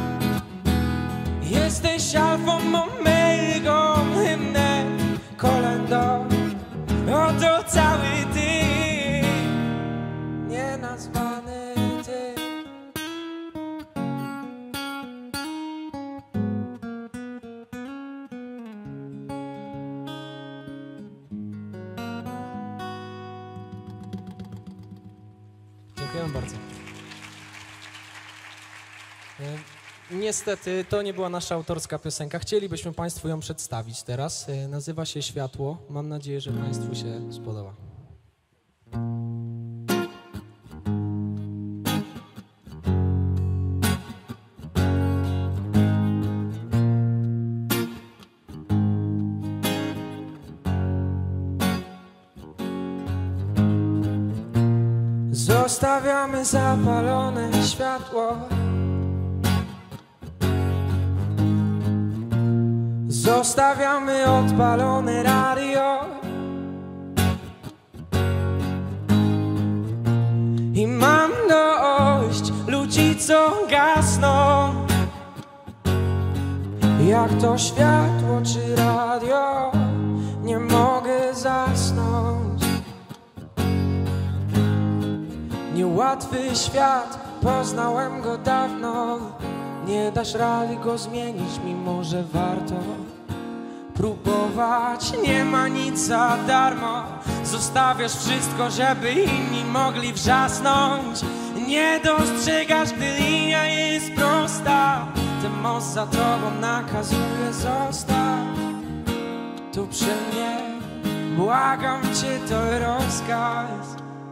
O: Jesteś alfą, omegą, hymnem, kolędą. Oto cały ty, nienazwany ty. Dziękuję bardzo. Niestety to nie była nasza autorska piosenka. Chcielibyśmy Państwu ją przedstawić teraz. Nazywa się Światło. Mam nadzieję, że Państwu się spodoba.
P: Zostawiamy zapalone światło. Zostawiamy odpalone radio. I mam dość ludzi, co gasną, jak to światło czy radio. Nie mogę zasnąć. Niełatwy świat, poznałem go dawno. Nie dasz rady go zmienić, mimo że warto próbować. Nie ma nic za darmo. Zostawiasz wszystko, żeby inni mogli wrzasnąć. Nie dostrzegasz, gdy linia jest prosta. Ten most za tobą nakazuje zostać tu przy mnie. Błagam cię, to rozkaz.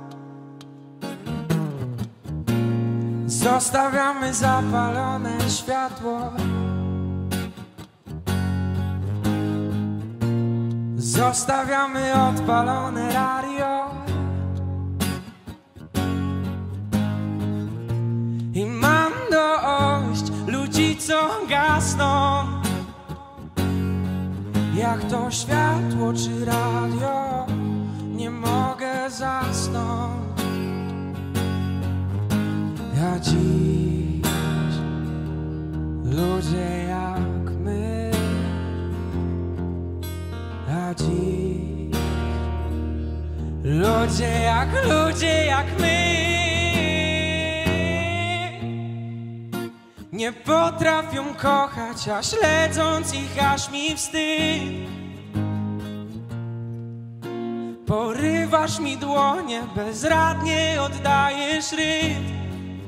P: Zostawiamy zapalone światło. Zostawiamy odpalone radio. I mam dość ludzi, co gasną, jak to światło czy radio. Nie mogę zasnąć. Ja dziś ludzie jak my. A dziś ludzie jak, ludzie jak my nie potrafią kochać, a śledząc ich aż mi wstyd. Porywasz mi dłonie, bezradnie oddajesz rytm.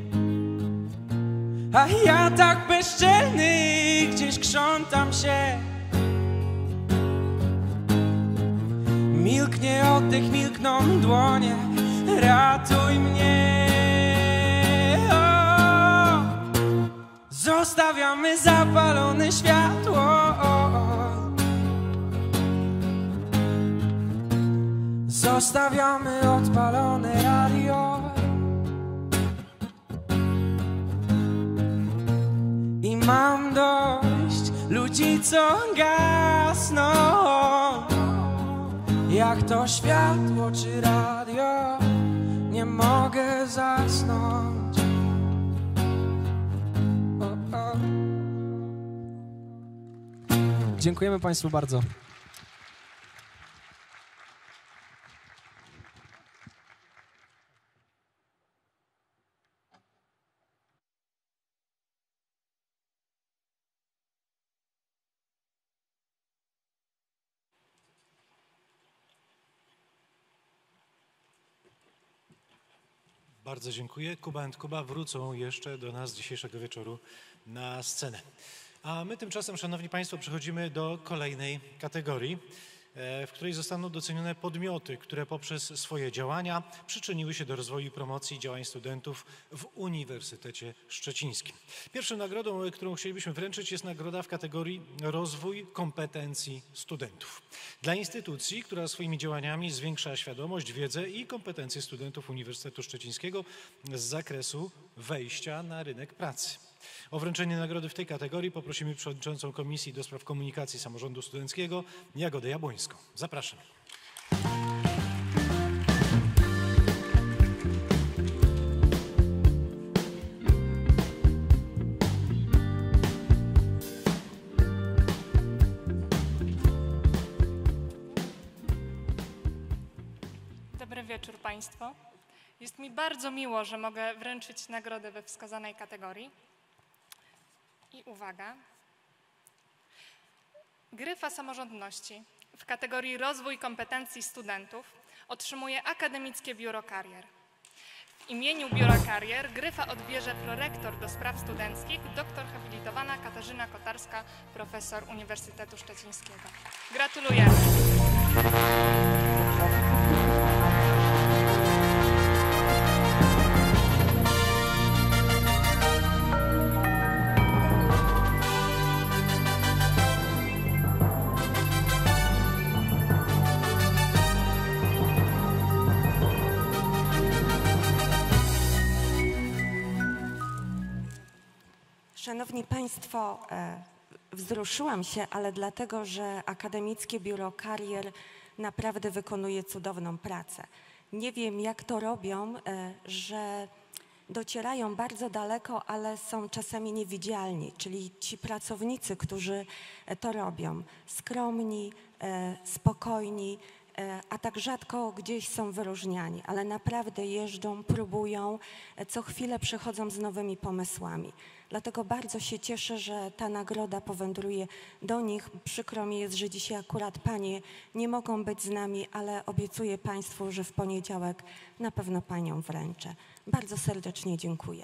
P: A ja tak bezczelny gdzieś krzątam się. Milknie oddech, milkną dłonie. Ratuj mnie. O, zostawiamy zapalone światło. Zostawiamy odpalone radio. I mam dość ludzi, co gasną, jak to światło czy radio. Nie mogę zasnąć. O, o.
O: Dziękujemy Państwu bardzo.
A: Bardzo dziękuję. Kuba and Kuba wrócą jeszcze do nas dzisiejszego wieczoru na scenę. A my tymczasem, szanowni państwo, przechodzimy do kolejnej kategorii, w której zostaną docenione podmioty, które poprzez swoje działania przyczyniły się do rozwoju i promocji działań studentów w Uniwersytecie Szczecińskim. Pierwszą nagrodą, którą chcielibyśmy wręczyć, jest nagroda w kategorii Rozwój kompetencji studentów. Dla instytucji, która swoimi działaniami zwiększa świadomość, wiedzę i kompetencje studentów Uniwersytetu Szczecińskiego z zakresu wejścia na rynek pracy. O wręczenie nagrody w tej kategorii poprosimy przewodniczącą Komisji do Spraw Komunikacji Samorządu Studenckiego Jagodę Jabłońską. Zapraszam.
Q: Dobry wieczór Państwu. Jest mi bardzo miło, że mogę wręczyć nagrodę we wskazanej kategorii. I uwaga, Gryfa Samorządności w kategorii Rozwój kompetencji studentów otrzymuje Akademickie Biuro Karier. W imieniu Biura Karier Gryfa odbierze prorektor do spraw studenckich, doktor habilitowana Katarzyna Kotarska, profesor Uniwersytetu Szczecińskiego. Gratulujemy.
D: Szanowni Państwo, e, wzruszyłam się, ale dlatego, że Akademickie Biuro Karier naprawdę wykonuje cudowną pracę. Nie wiem, jak to robią, e, że docierają bardzo daleko, ale są czasami niewidzialni, czyli ci pracownicy, którzy to robią, skromni, e, spokojni, e, a tak rzadko gdzieś są wyróżniani, ale naprawdę jeżdżą, próbują, e, co chwilę przychodzą z nowymi pomysłami. Dlatego bardzo się cieszę, że ta nagroda powędruje do nich. Przykro mi jest, że dzisiaj akurat panie nie mogą być z nami, ale obiecuję Państwu, że w poniedziałek na pewno panią wręczę. Bardzo serdecznie dziękuję.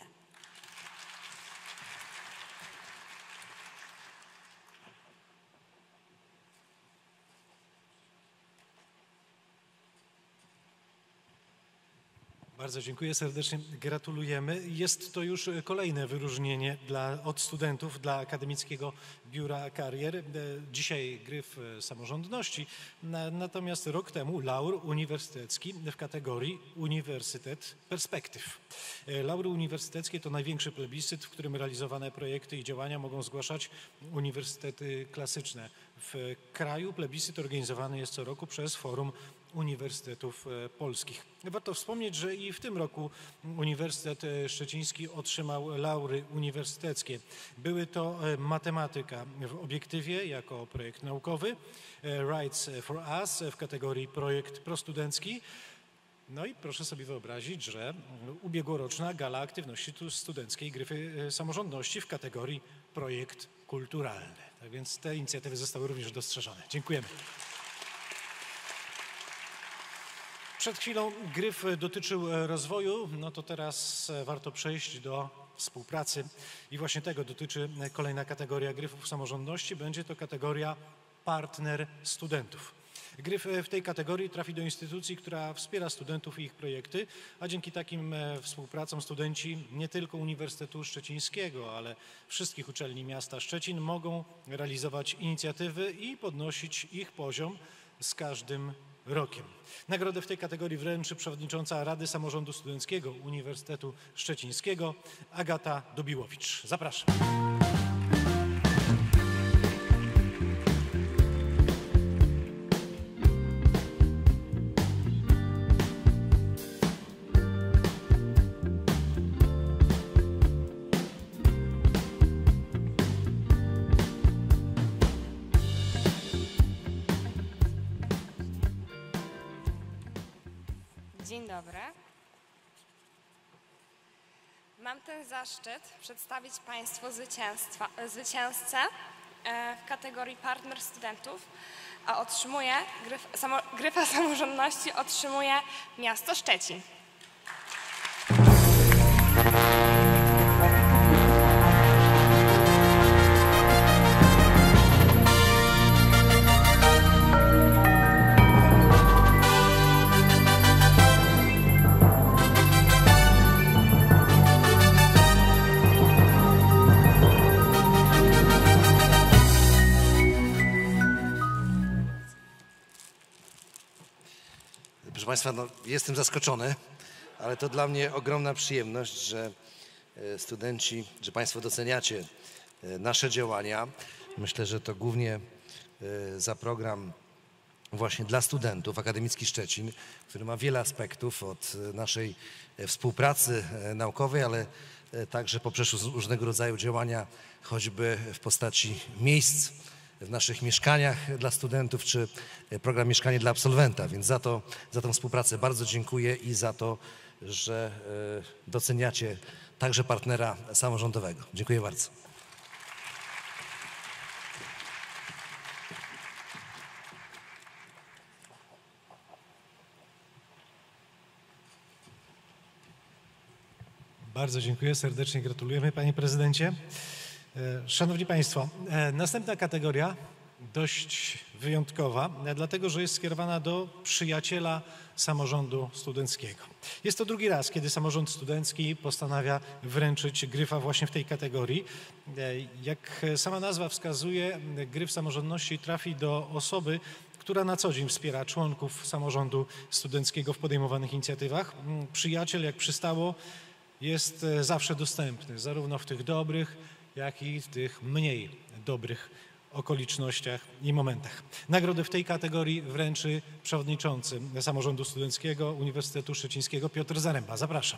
A: Bardzo dziękuję serdecznie, gratulujemy. Jest to już kolejne wyróżnienie dla, od studentów dla Akademickiego Biura Karier. Dzisiaj gryf samorządności, na, natomiast rok temu laur uniwersytecki w kategorii Uniwersytet Perspektyw. Laury uniwersyteckie to największy plebiscyt, w którym realizowane projekty i działania mogą zgłaszać uniwersytety klasyczne. W kraju plebiscyt organizowany jest co roku przez Forum Uniwersytetów Polskich. Warto wspomnieć, że i w tym roku Uniwersytet Szczeciński otrzymał laury uniwersyteckie. Były to matematyka w obiektywie jako projekt naukowy, Rights for Us w kategorii projekt prostudencki. No i proszę sobie wyobrazić, że ubiegłoroczna gala aktywności studenckiej Gryfy Samorządności w kategorii projekt kulturalny. Tak więc te inicjatywy zostały również dostrzeżone. Dziękujemy. Przed chwilą gryf dotyczył rozwoju, no to teraz warto przejść do współpracy i właśnie tego dotyczy kolejna kategoria gryfów samorządności. Będzie to kategoria partner studentów. Gryf w tej kategorii trafi do instytucji, która wspiera studentów i ich projekty, a dzięki takim współpracom studenci nie tylko Uniwersytetu Szczecińskiego, ale wszystkich uczelni miasta Szczecin mogą realizować inicjatywy i podnosić ich poziom z każdym rokiem. Nagrodę w tej kategorii wręczy przewodnicząca Rady Samorządu Studenckiego Uniwersytetu Szczecińskiego Agata Dobiłowicz. Zapraszam.
R: Dzień dobry. Mam ten zaszczyt przedstawić Państwu zwycięstwa, zwycięzcę w kategorii partner studentów, a otrzymuje gryf, samo, gryfa samorządności otrzymuje miasto Szczecin.
C: Proszę Państwa, no, jestem zaskoczony, ale to dla mnie ogromna przyjemność, że studenci, że Państwo doceniacie nasze działania. Myślę, że to głównie za program właśnie dla studentów Akademicki Szczecin, który ma wiele aspektów od naszej współpracy naukowej, ale także poprzez różnego rodzaju działania, choćby w postaci miejsc w naszych mieszkaniach dla studentów, czy program Mieszkanie dla absolwenta. Więc za to, za tą współpracę bardzo dziękuję i za to, że doceniacie także partnera samorządowego. Dziękuję bardzo.
A: Bardzo dziękuję, serdecznie gratulujemy, panie prezydencie. Szanowni Państwo, następna kategoria dość wyjątkowa, dlatego że jest skierowana do przyjaciela samorządu studenckiego. Jest to drugi raz, kiedy samorząd studencki postanawia wręczyć gryfa właśnie w tej kategorii. Jak sama nazwa wskazuje, gryf samorządności trafi do osoby, która na co dzień wspiera członków samorządu studenckiego w podejmowanych inicjatywach. Przyjaciel, jak przystało, jest zawsze dostępny, zarówno w tych dobrych, jak i w tych mniej dobrych okolicznościach i momentach. Nagrodę w tej kategorii wręczy przewodniczący Samorządu Studenckiego Uniwersytetu Szczecińskiego Piotr Zaręba. Zapraszam.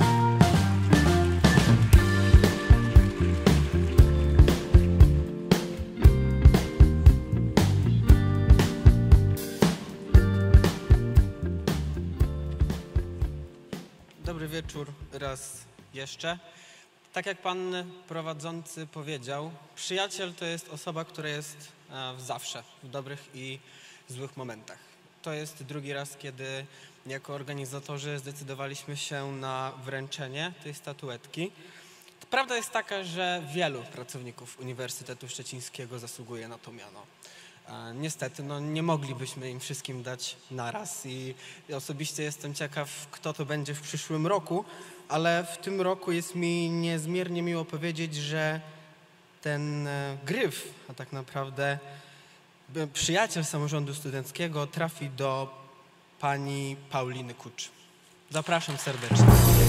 E: Dobry wieczór raz jeszcze. Tak jak pan prowadzący powiedział, przyjaciel to jest osoba, która jest w zawsze, w dobrych i złych momentach. To jest drugi raz, kiedy jako organizatorzy zdecydowaliśmy się na wręczenie tej statuetki. Prawda jest taka, że wielu pracowników Uniwersytetu Szczecińskiego zasługuje na to miano. Niestety, no, nie moglibyśmy im wszystkim dać naraz i osobiście jestem ciekaw, kto to będzie w przyszłym roku, ale w tym roku jest mi niezmiernie miło powiedzieć, że ten gryf, a tak naprawdę przyjaciel samorządu studenckiego trafi do pani Pauliny Kucz. Zapraszam serdecznie.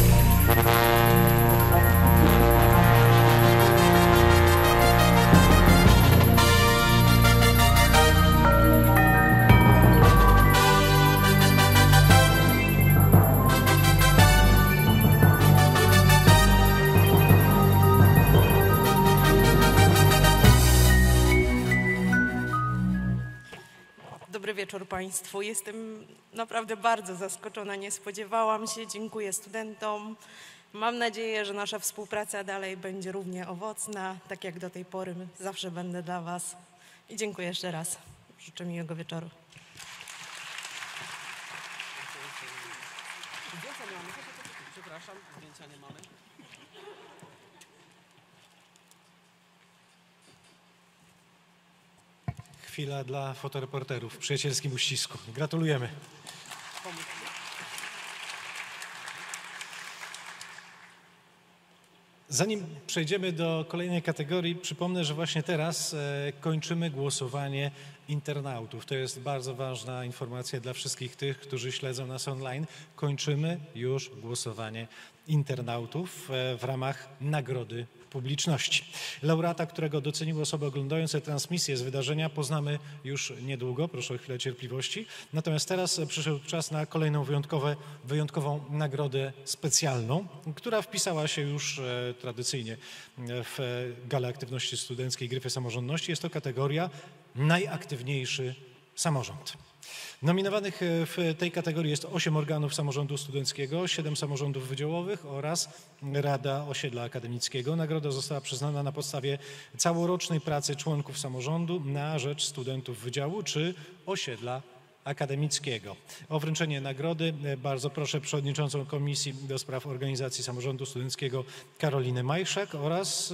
S: Dobry wieczór Państwu. Jestem naprawdę bardzo zaskoczona, nie spodziewałam się. Dziękuję studentom. Mam nadzieję, że nasza współpraca dalej będzie równie owocna, tak jak do tej pory. Zawsze będę dla Was. I dziękuję jeszcze raz. Życzę miłego wieczoru.
E: Przepraszam, zdjęcia nie mamy.
A: Chwila dla fotoreporterów w przyjacielskim uścisku. Gratulujemy. Zanim przejdziemy do kolejnej kategorii, przypomnę, że właśnie teraz e, kończymy głosowanie internautów. To jest bardzo ważna informacja dla wszystkich tych, którzy śledzą nas online. Kończymy już głosowanie internautów e, w ramach nagrody publiczności. Laureata, którego doceniły osoby oglądające transmisję z wydarzenia, poznamy już niedługo. Proszę o chwilę cierpliwości. Natomiast teraz przyszedł czas na kolejną wyjątkowe, wyjątkową nagrodę specjalną, która wpisała się już e, tradycyjnie w galę aktywności studenckiej Gryfy Samorządności. Jest to kategoria najaktywniejszy samorząd. Nominowanych w tej kategorii jest osiem organów samorządu studenckiego, siedem samorządów wydziałowych oraz Rada Osiedla Akademickiego. Nagroda została przyznana na podstawie całorocznej pracy członków samorządu na rzecz studentów wydziału czy osiedla akademickiego. O wręczenie nagrody bardzo proszę przewodniczącą Komisji do Spraw Organizacji Samorządu Studenckiego Karolinę Majszak oraz...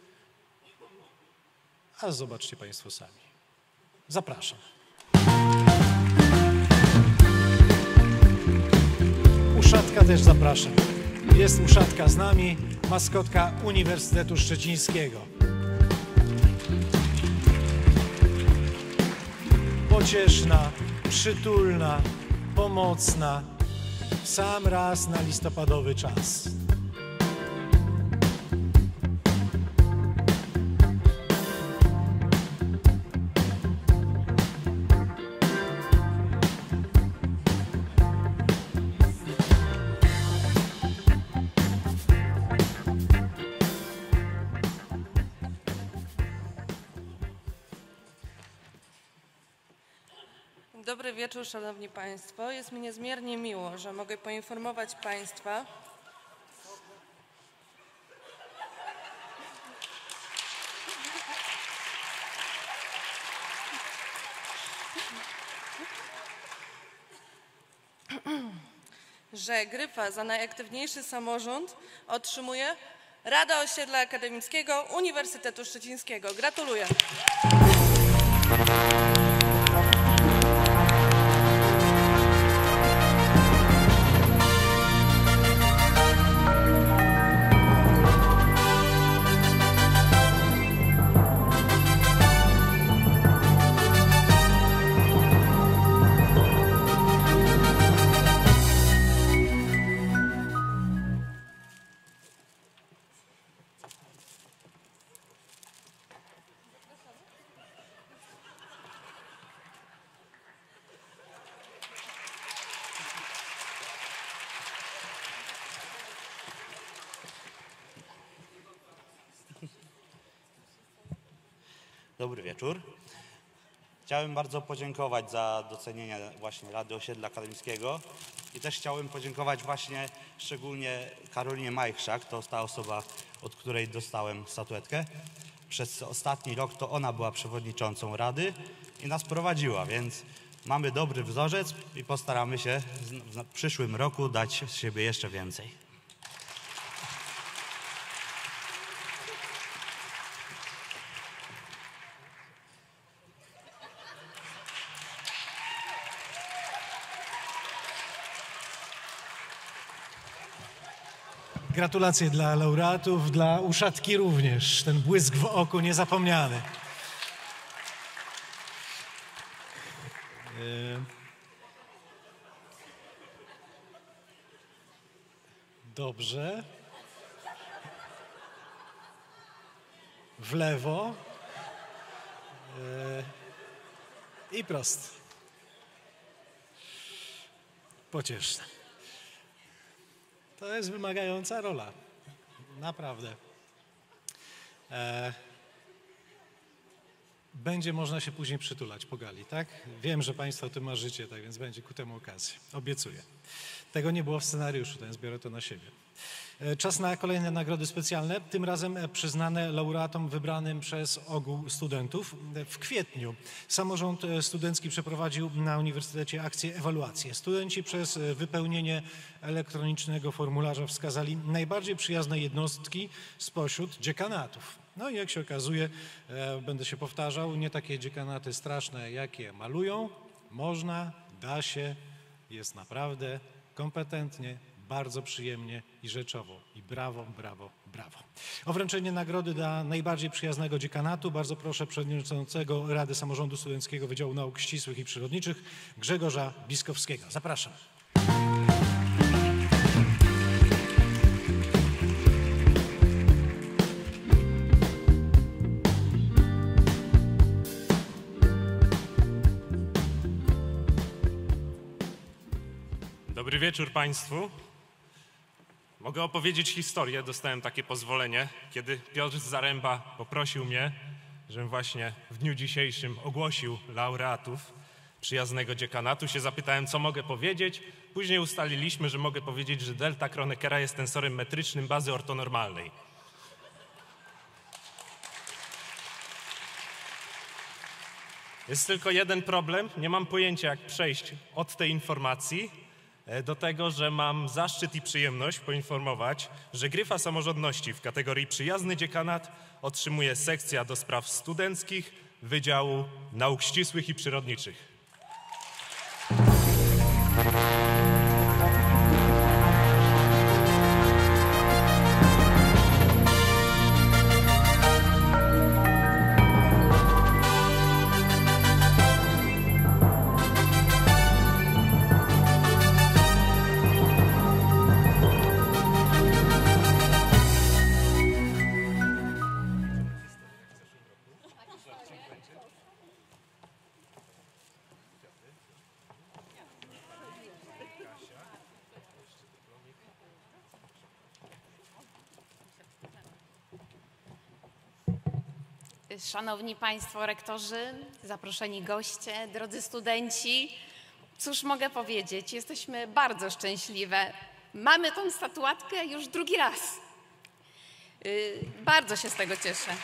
A: A zobaczcie Państwo sami. Zapraszam. Uszatka też zapraszam. Jest Uszatka z nami, maskotka Uniwersytetu Szczecińskiego. Pocieszna, przytulna, pomocna, w sam raz na listopadowy czas.
S: Dobry wieczór, Szanowni Państwo. Jest mi niezmiernie miło, że mogę poinformować Państwa, że Gryfa za najaktywniejszy samorząd otrzymuje Rada Osiedla Akademickiego Uniwersytetu Szczecińskiego. Gratuluję.
T: Dobry wieczór. Chciałem bardzo podziękować za docenienie właśnie Rady Osiedla Akademickiego i też chciałem podziękować właśnie szczególnie Karolinie Majchrzak, to ta osoba, od której dostałem statuetkę. Przez ostatni rok to ona była przewodniczącą Rady i nas prowadziła, więc mamy dobry wzorzec i postaramy się w przyszłym roku dać z siebie jeszcze więcej.
A: Gratulacje dla laureatów, dla uszatki również. Ten błysk w oku niezapomniany. Dobrze. W lewo. I prosto. Pocieszne. To jest wymagająca rola. Naprawdę. E, będzie można się później przytulać po gali, tak? Wiem, że Państwo o tym marzycie, tak więc będzie ku temu okazja. Obiecuję. Tego nie było w scenariuszu, więc biorę to na siebie. E, czas na kolejne nagrody specjalne, tym razem przyznane laureatom wybranym przez ogół studentów. W kwietniu samorząd studencki przeprowadził na Uniwersytecie akcję ewaluację. Studenci przez wypełnienie elektronicznego formularza wskazali najbardziej przyjazne jednostki spośród dziekanatów. No i jak się okazuje, e, będę się powtarzał, nie takie dziekanaty straszne, jakie malują. Można, da się, jest naprawdę kompetentnie, bardzo przyjemnie i rzeczowo. I brawo, brawo, brawo. O wręczenie nagrody dla najbardziej przyjaznego dziekanatu bardzo proszę przewodniczącego Rady Samorządu Studenckiego Wydziału Nauk Ścisłych i Przyrodniczych Grzegorza Biskowskiego. Zapraszam.
U: Dobry wieczór Państwu. Mogę opowiedzieć historię. Dostałem takie pozwolenie, kiedy Piotr Zaręba poprosił mnie, żebym właśnie w dniu dzisiejszym ogłosił laureatów przyjaznego dziekanatu. Się zapytałem, co mogę powiedzieć. Później ustaliliśmy, że mogę powiedzieć, że delta Kronekera jest tensorem metrycznym bazy ortonormalnej. Jest tylko jeden problem. Nie mam pojęcia, jak przejść od tej informacji do tego, że mam zaszczyt i przyjemność poinformować, że Gryfa Samorządności w kategorii Przyjazny Dziekanat otrzymuje sekcja do spraw studenckich Wydziału Nauk Ścisłych i Przyrodniczych.
V: Szanowni Państwo rektorzy, zaproszeni goście, drodzy studenci, cóż mogę powiedzieć, jesteśmy bardzo szczęśliwe. Mamy tą statuetkę już drugi raz. Yy, bardzo się z tego cieszę.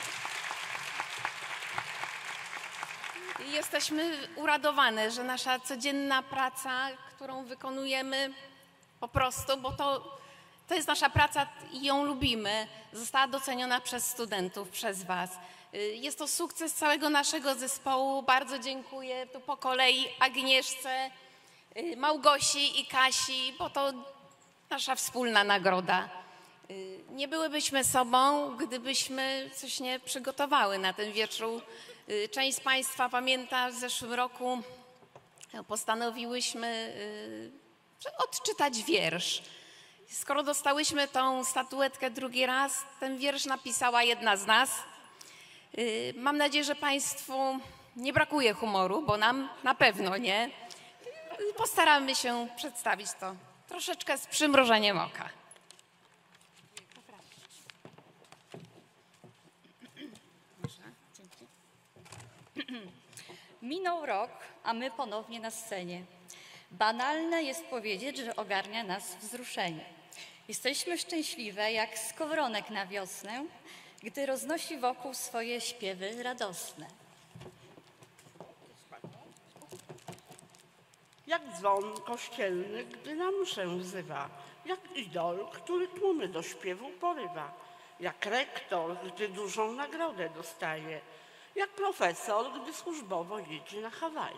V: Jesteśmy uradowane, że nasza codzienna praca, którą wykonujemy po prostu, bo to, to jest nasza praca i ją lubimy, została doceniona przez studentów, przez Was. Jest to sukces całego naszego zespołu. Bardzo dziękuję tu po kolei Agnieszce, Małgosi i Kasi, bo to nasza wspólna nagroda. Nie byłybyśmy sobą, gdybyśmy coś nie przygotowały na ten wieczór. Część z Państwa pamięta, w zeszłym roku postanowiłyśmy odczytać wiersz. Skoro dostałyśmy tą statuetkę drugi raz, ten wiersz napisała jedna z nas. Mam nadzieję, że Państwu nie brakuje humoru, bo nam na pewno nie. Postaramy się przedstawić to troszeczkę z przymrużeniem oka.
B: Minął rok, a my ponownie na scenie. Banalne jest powiedzieć, że ogarnia nas wzruszenie. Jesteśmy szczęśliwe jak skowronek na wiosnę, gdy roznosi wokół swoje śpiewy radosne.
G: Jak dzwon kościelny, gdy na mszę wzywa, jak idol, który tłumy do śpiewu porywa, jak rektor, gdy dużą nagrodę dostaje, jak profesor, gdy służbowo jedzie na Hawaje.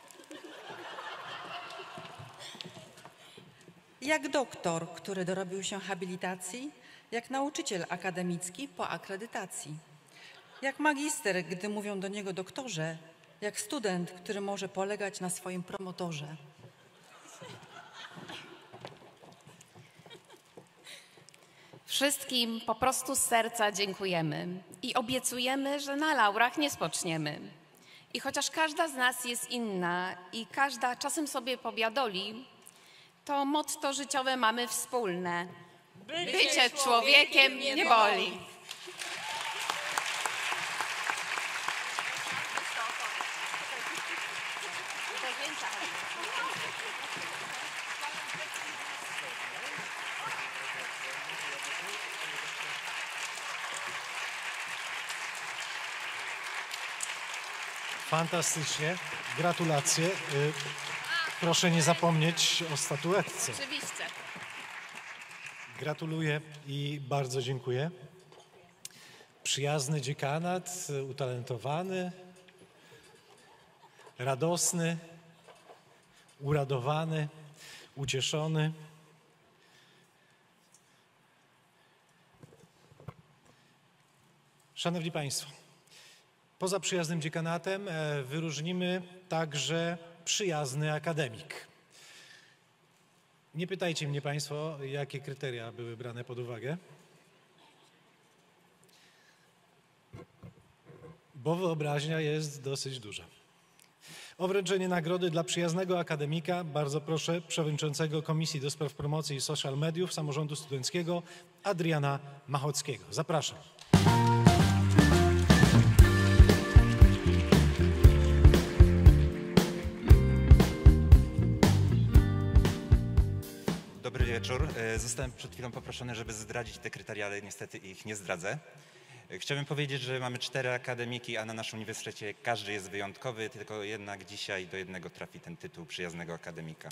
W: Jak doktor, który dorobił się habilitacji, jak nauczyciel akademicki po akredytacji. Jak magister, gdy mówią do niego doktorze, jak student, który może polegać na swoim promotorze.
V: Wszystkim po prostu z serca dziękujemy i obiecujemy, że na laurach nie spoczniemy. I chociaż każda z nas jest inna i każda czasem sobie pobiadoli, to motto życiowe mamy wspólne. Bycie, Bycie człowiekiem nie boli.
A: Fantastycznie. Gratulacje. Y, Proszę nie zapomnieć o statuetce.
V: Oczywiście.
A: Gratuluję i bardzo dziękuję. Przyjazny dziekanat, utalentowany, radosny, uradowany, ucieszony. Szanowni Państwo, poza przyjaznym dziekanatem e, wyróżnimy także przyjazny akademik. Nie pytajcie mnie Państwo, jakie kryteria były brane pod uwagę, bo wyobraźnia jest dosyć duża. O wręczenie nagrody dla przyjaznego akademika bardzo proszę przewodniczącego Komisji do Spraw Promocji i Social Mediów Samorządu Studenckiego Adriana Machockiego. Zapraszam.
X: Dobry wieczór. Zostałem przed chwilą poproszony, żeby zdradzić te kryteria, ale niestety ich nie zdradzę. Chciałbym powiedzieć, że mamy cztery akademiki, a na naszym uniwersytecie każdy jest wyjątkowy, tylko jednak dzisiaj do jednego trafi ten tytuł przyjaznego akademika.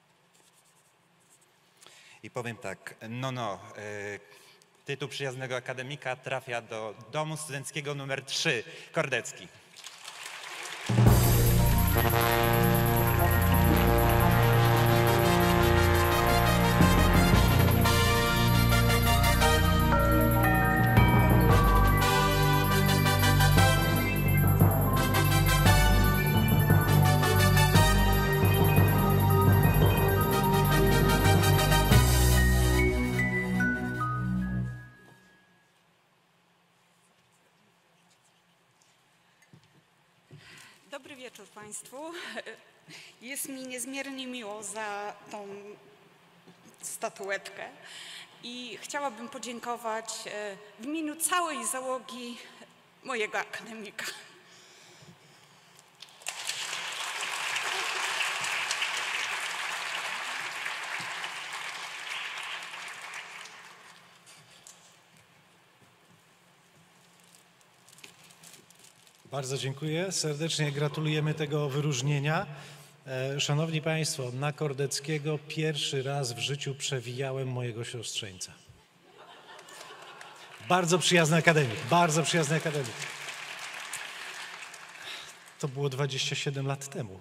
X: I powiem tak, no no, tytuł przyjaznego akademika trafia do Domu Studenckiego numer trzy, Kordecki.
Y: Dobry wieczór Państwu. Jest mi niezmiernie miło za tą statuetkę i chciałabym podziękować w imieniu całej załogi mojego akademika.
A: Bardzo dziękuję. Serdecznie gratulujemy tego wyróżnienia. Szanowni Państwo, na Kordeckiego pierwszy raz w życiu przewijałem mojego siostrzeńca. Bardzo przyjazny akademik, bardzo przyjazny akademik. To było dwadzieścia siedem lat temu.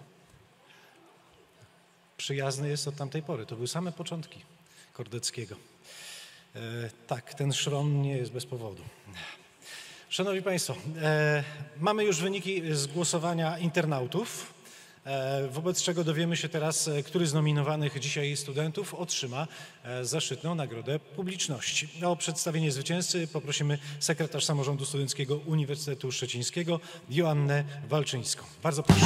A: Przyjazny jest od tamtej pory. To były same początki Kordeckiego. E, tak, ten szron nie jest bez powodu. Szanowni Państwo, e, mamy już wyniki z głosowania internautów, e, wobec czego dowiemy się teraz, który z nominowanych dzisiaj studentów otrzyma e, zaszczytną nagrodę publiczności. O przedstawienie zwycięzcy poprosimy sekretarz Samorządu Studenckiego Uniwersytetu Szczecińskiego Joannę Walczyńską. Bardzo proszę.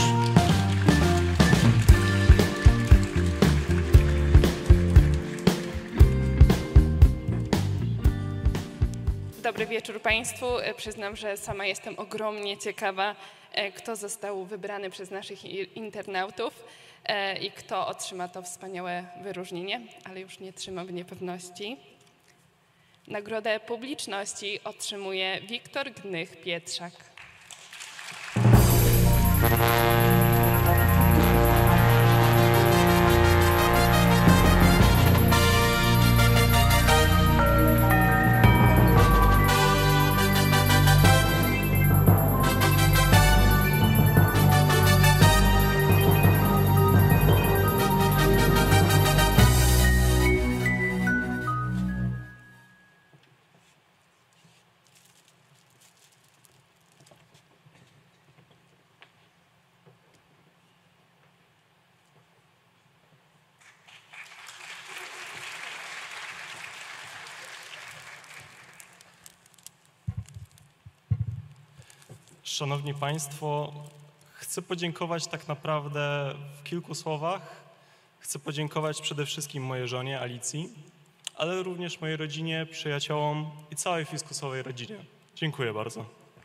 Z: Dobry wieczór Państwu. Przyznam, że sama jestem ogromnie ciekawa,
F: e, kto został wybrany przez naszych i- internautów e, i kto otrzyma to wspaniałe wyróżnienie, ale już nie trzymam w niepewności. Nagrodę publiczności otrzymuje Wiktor Gnych-Pietrzak.
H: Szanowni Państwo, chcę podziękować tak naprawdę w kilku słowach. Chcę podziękować przede wszystkim mojej żonie Alicji, ale również mojej rodzinie, przyjaciołom i całej fiskusowej rodzinie. Dziękuję bardzo.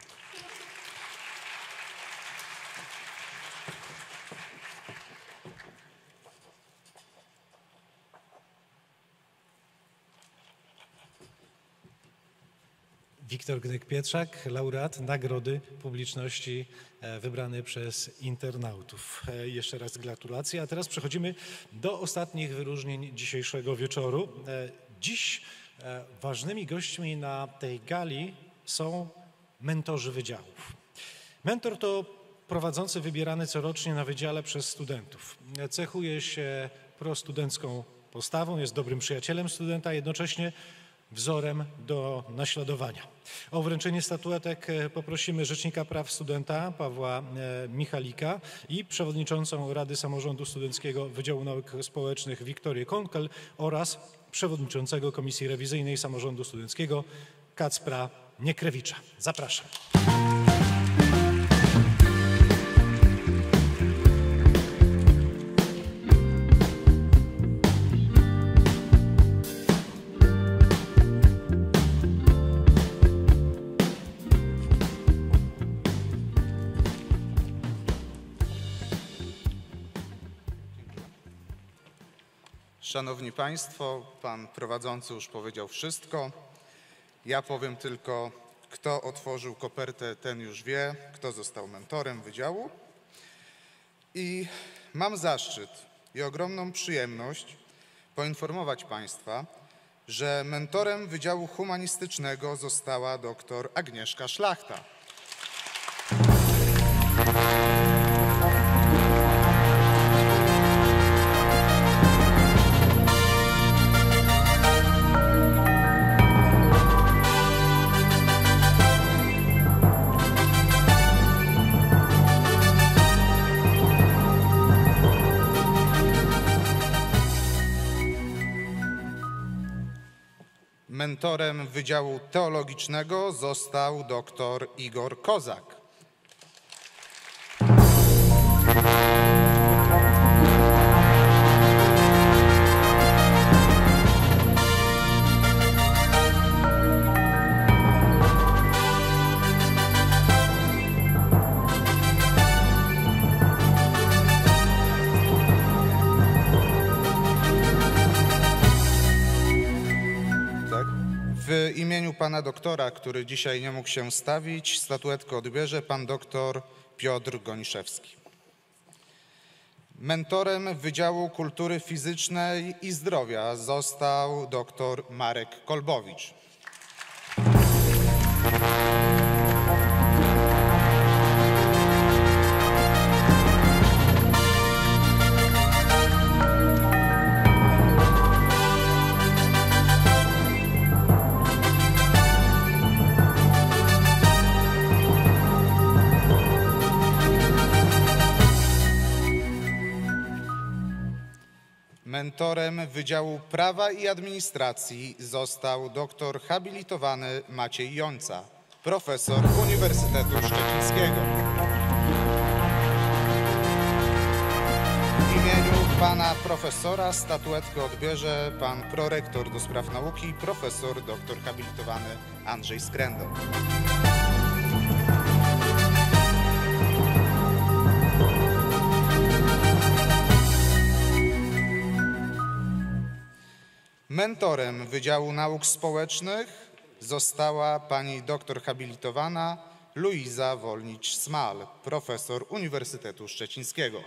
A: Wiktor Gnych-Pietrzak, laureat Nagrody Publiczności e, wybrany przez internautów. E, Jeszcze raz gratulacje. A teraz przechodzimy do ostatnich wyróżnień dzisiejszego wieczoru. E, Dziś e, ważnymi gośćmi na tej gali są mentorzy wydziałów. Mentor to prowadzący wybierany corocznie na wydziale przez studentów. E, Cechuje się prostudencką postawą, jest dobrym przyjacielem studenta, jednocześnie wzorem do naśladowania. O wręczenie statuetek poprosimy Rzecznika Praw Studenta Pawła Michalika i przewodniczącą Rady Samorządu Studenckiego Wydziału Nauk Społecznych Wiktorię Konkel oraz przewodniczącego Komisji Rewizyjnej Samorządu Studenckiego Kacpra Niekrewicza. Zapraszam.
I: Szanowni Państwo, Pan prowadzący już powiedział wszystko. Ja powiem tylko, kto otworzył kopertę, ten już wie, kto został mentorem wydziału. I mam zaszczyt i ogromną przyjemność poinformować Państwa, że mentorem Wydziału Humanistycznego została dr Agnieszka Szlachta. Mentorem Wydziału Teologicznego został dr Igor Kozak. W imieniu pana doktora, który dzisiaj nie mógł się stawić, statuetkę odbierze pan doktor Piotr Goniszewski. Mentorem Wydziału Kultury Fizycznej i Zdrowia został dr Marek Kolbowicz. Mentorem Wydziału Prawa i Administracji został doktor habilitowany Maciej Jońca, profesor Uniwersytetu Szczecińskiego. W imieniu pana profesora statuetkę odbierze pan prorektor do spraw nauki, profesor doktor habilitowany Andrzej Skrędel. Mentorem Wydziału Nauk Społecznych została pani doktor habilitowana Luiza Wolnicz-Smal, profesor Uniwersytetu Szczecińskiego.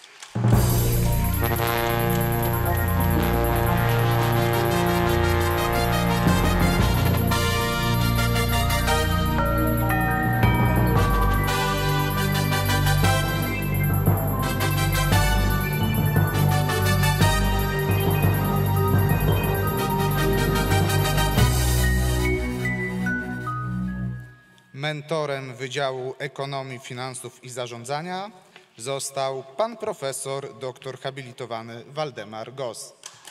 I: Mentorem Wydziału Ekonomii, Finansów i Zarządzania został pan profesor doktor habilitowany Waldemar Goss.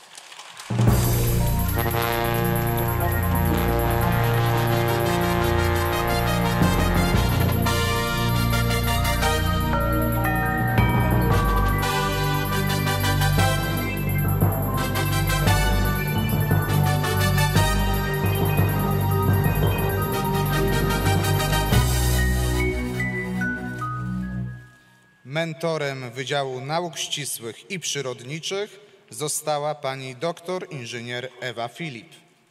I: Mentorem Wydziału Nauk Ścisłych i Przyrodniczych została pani doktor inżynier Ewa Filip.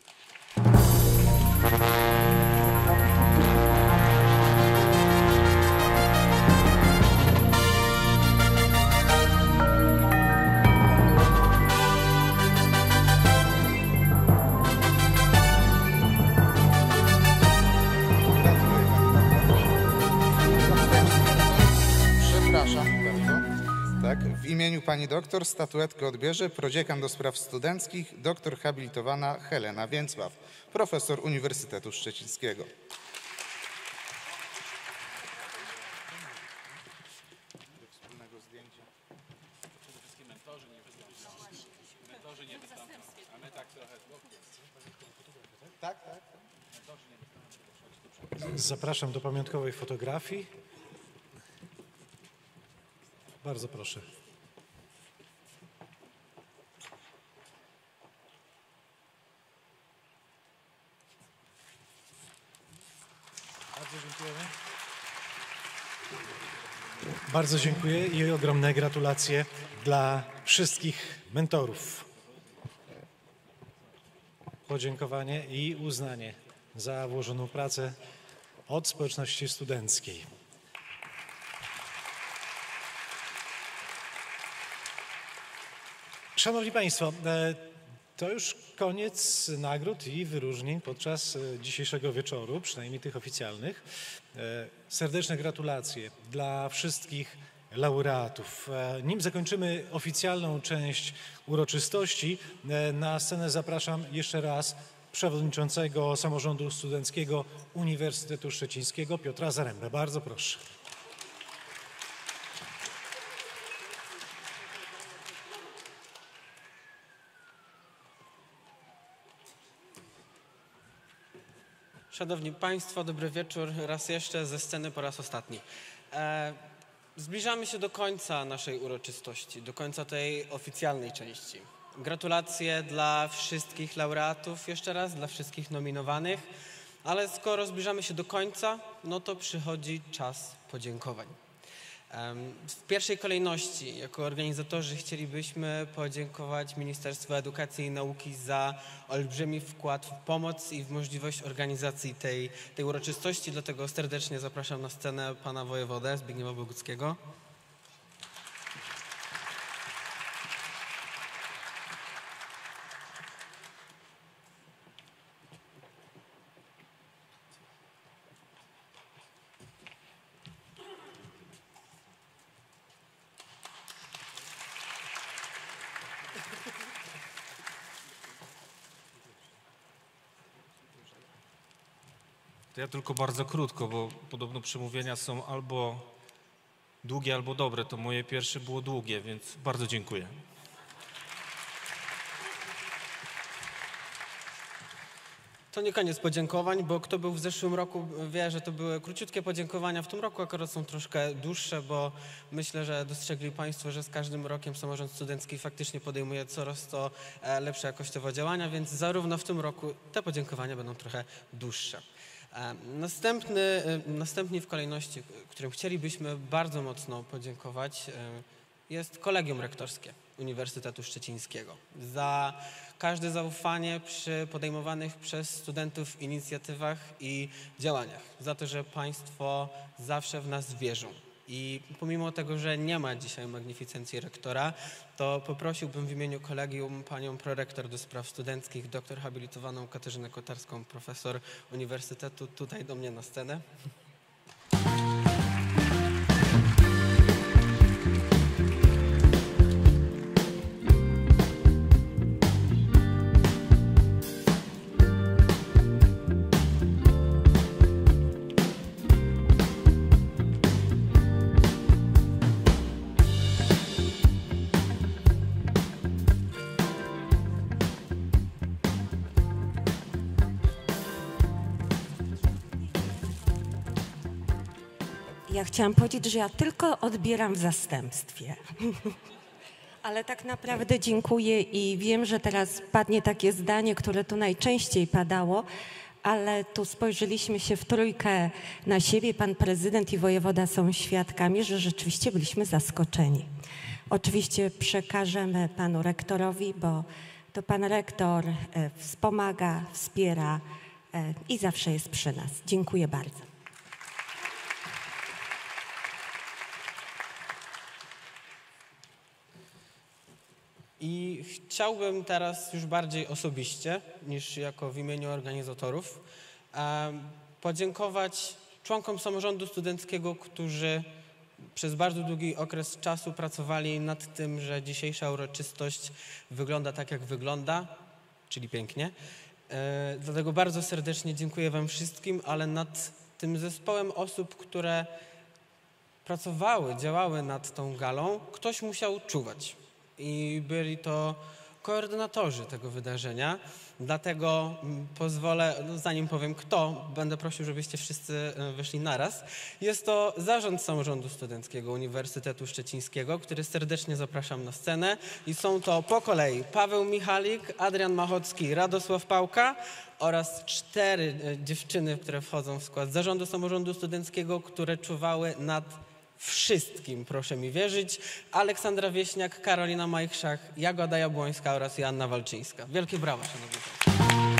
I: Przepraszam bardzo. Tak, w imieniu pani doktor statuetkę odbierze prodziekan do spraw studenckich, doktor habilitowana Helena Więcław, profesor Uniwersytetu Szczecińskiego. Tak, tak.
A: Zapraszam do pamiątkowej fotografii. Bardzo proszę. Bardzo dziękujemy. Bardzo dziękuję i ogromne gratulacje dla wszystkich mentorów. Podziękowanie i uznanie za włożoną pracę od społeczności studenckiej. Szanowni Państwo, to już koniec nagród i wyróżnień podczas dzisiejszego wieczoru, przynajmniej tych oficjalnych. Serdeczne gratulacje dla wszystkich laureatów. Nim zakończymy oficjalną część uroczystości, na scenę zapraszam jeszcze raz przewodniczącego Samorządu Studenckiego Uniwersytetu Szczecińskiego Piotra Zarembę. Bardzo proszę.
E: Szanowni Państwo, dobry wieczór. Raz jeszcze ze sceny po raz ostatni. E, zbliżamy się do końca naszej uroczystości, do końca tej oficjalnej części. Gratulacje dla wszystkich laureatów, jeszcze raz dla wszystkich nominowanych, ale skoro zbliżamy się do końca, no to przychodzi czas podziękowań. W pierwszej kolejności jako organizatorzy chcielibyśmy podziękować Ministerstwu Edukacji i Nauki za olbrzymi wkład w pomoc i w możliwość organizacji tej, tej uroczystości, dlatego serdecznie zapraszam na scenę pana wojewodę Zbigniewa Boguckiego.
J: To ja tylko bardzo krótko, bo podobno przemówienia są albo długie, albo dobre. To moje pierwsze było długie, więc bardzo dziękuję.
E: To nie koniec podziękowań, bo kto był w zeszłym roku wie, że to były króciutkie podziękowania. W tym roku akurat są troszkę dłuższe, bo myślę, że dostrzegli Państwo, że z każdym rokiem samorząd studencki faktycznie podejmuje coraz to lepsze jakościowo działania, więc zarówno w tym roku te podziękowania będą trochę dłuższe. Następny, następnie w kolejności, którym chcielibyśmy bardzo mocno podziękować, jest Kolegium Rektorskie Uniwersytetu Szczecińskiego. Za każde zaufanie przy podejmowanych przez studentów inicjatywach i działaniach. Za to, że Państwo zawsze w nas wierzą. I pomimo tego, że nie ma dzisiaj magnificencji rektora, to poprosiłbym w imieniu kolegium panią prorektor do spraw studenckich, doktor habilitowaną Katarzynę Kotarską, profesor Uniwersytetu, tutaj do mnie na scenę.
D: Ja chciałam powiedzieć, że ja tylko odbieram w zastępstwie. Ale tak naprawdę dziękuję i wiem, że teraz padnie takie zdanie, które tu najczęściej padało, ale tu spojrzeliśmy się w trójkę na siebie, pan prezydent i wojewoda są świadkami, że rzeczywiście byliśmy zaskoczeni. Oczywiście przekażemy panu rektorowi, bo to pan rektor e, wspomaga, wspiera e, i zawsze jest przy nas. Dziękuję bardzo.
E: I chciałbym teraz już bardziej osobiście, niż jako w imieniu organizatorów, podziękować członkom samorządu studenckiego, którzy przez bardzo długi okres czasu pracowali nad tym, że dzisiejsza uroczystość wygląda tak, jak wygląda, czyli pięknie. Dlatego bardzo serdecznie dziękuję wam wszystkim, ale nad tym zespołem osób, które pracowały, działały nad tą galą, ktoś musiał czuwać. I byli to koordynatorzy tego wydarzenia. Dlatego pozwolę, no zanim powiem kto, będę prosił, żebyście wszyscy wyszli naraz. Jest to Zarząd Samorządu Studenckiego Uniwersytetu Szczecińskiego, który serdecznie zapraszam na scenę. I są to po kolei Paweł Michalik, Adrian Machocki, Radosław Pałka oraz cztery dziewczyny, które wchodzą w skład Zarządu Samorządu Studenckiego, które czuwały nad wszystkim, proszę mi wierzyć. Aleksandra Wieśniak, Karolina Majchrzak, Jagoda Jabłońska oraz Joanna Walczyńska. Wielkie brawa, szanowni państwo.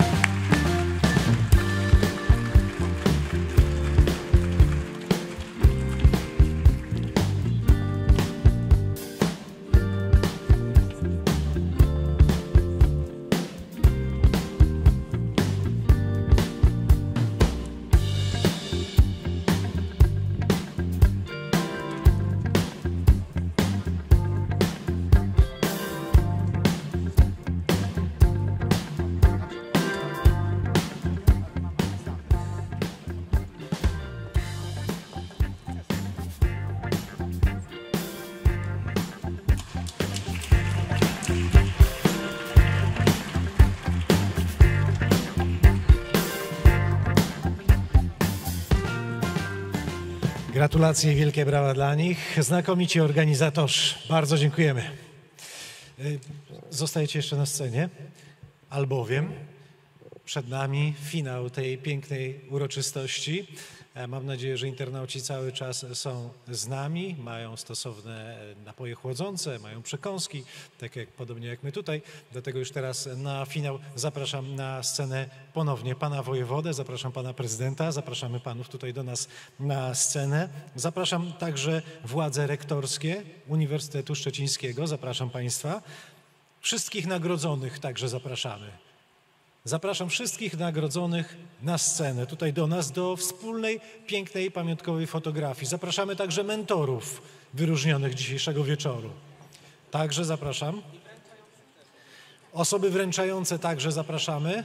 A: Gratulacje i wielkie brawa dla nich. Znakomici organizatorzy. Bardzo dziękujemy. Zostajecie jeszcze na scenie, albowiem przed nami finał tej pięknej uroczystości. Mam nadzieję, że internauci cały czas są z nami, mają stosowne napoje chłodzące, mają przekąski, tak jak podobnie jak my tutaj. Dlatego już teraz na finał zapraszam na scenę ponownie pana wojewodę, zapraszam pana prezydenta, zapraszamy panów tutaj do nas na scenę. Zapraszam także władze rektorskie Uniwersytetu Szczecińskiego, zapraszam państwa. Wszystkich nagrodzonych także zapraszamy. Zapraszam wszystkich nagrodzonych na scenę, tutaj do nas, do wspólnej, pięknej, pamiątkowej fotografii. Zapraszamy także mentorów wyróżnionych dzisiejszego wieczoru. Także zapraszam. Osoby wręczające także zapraszamy.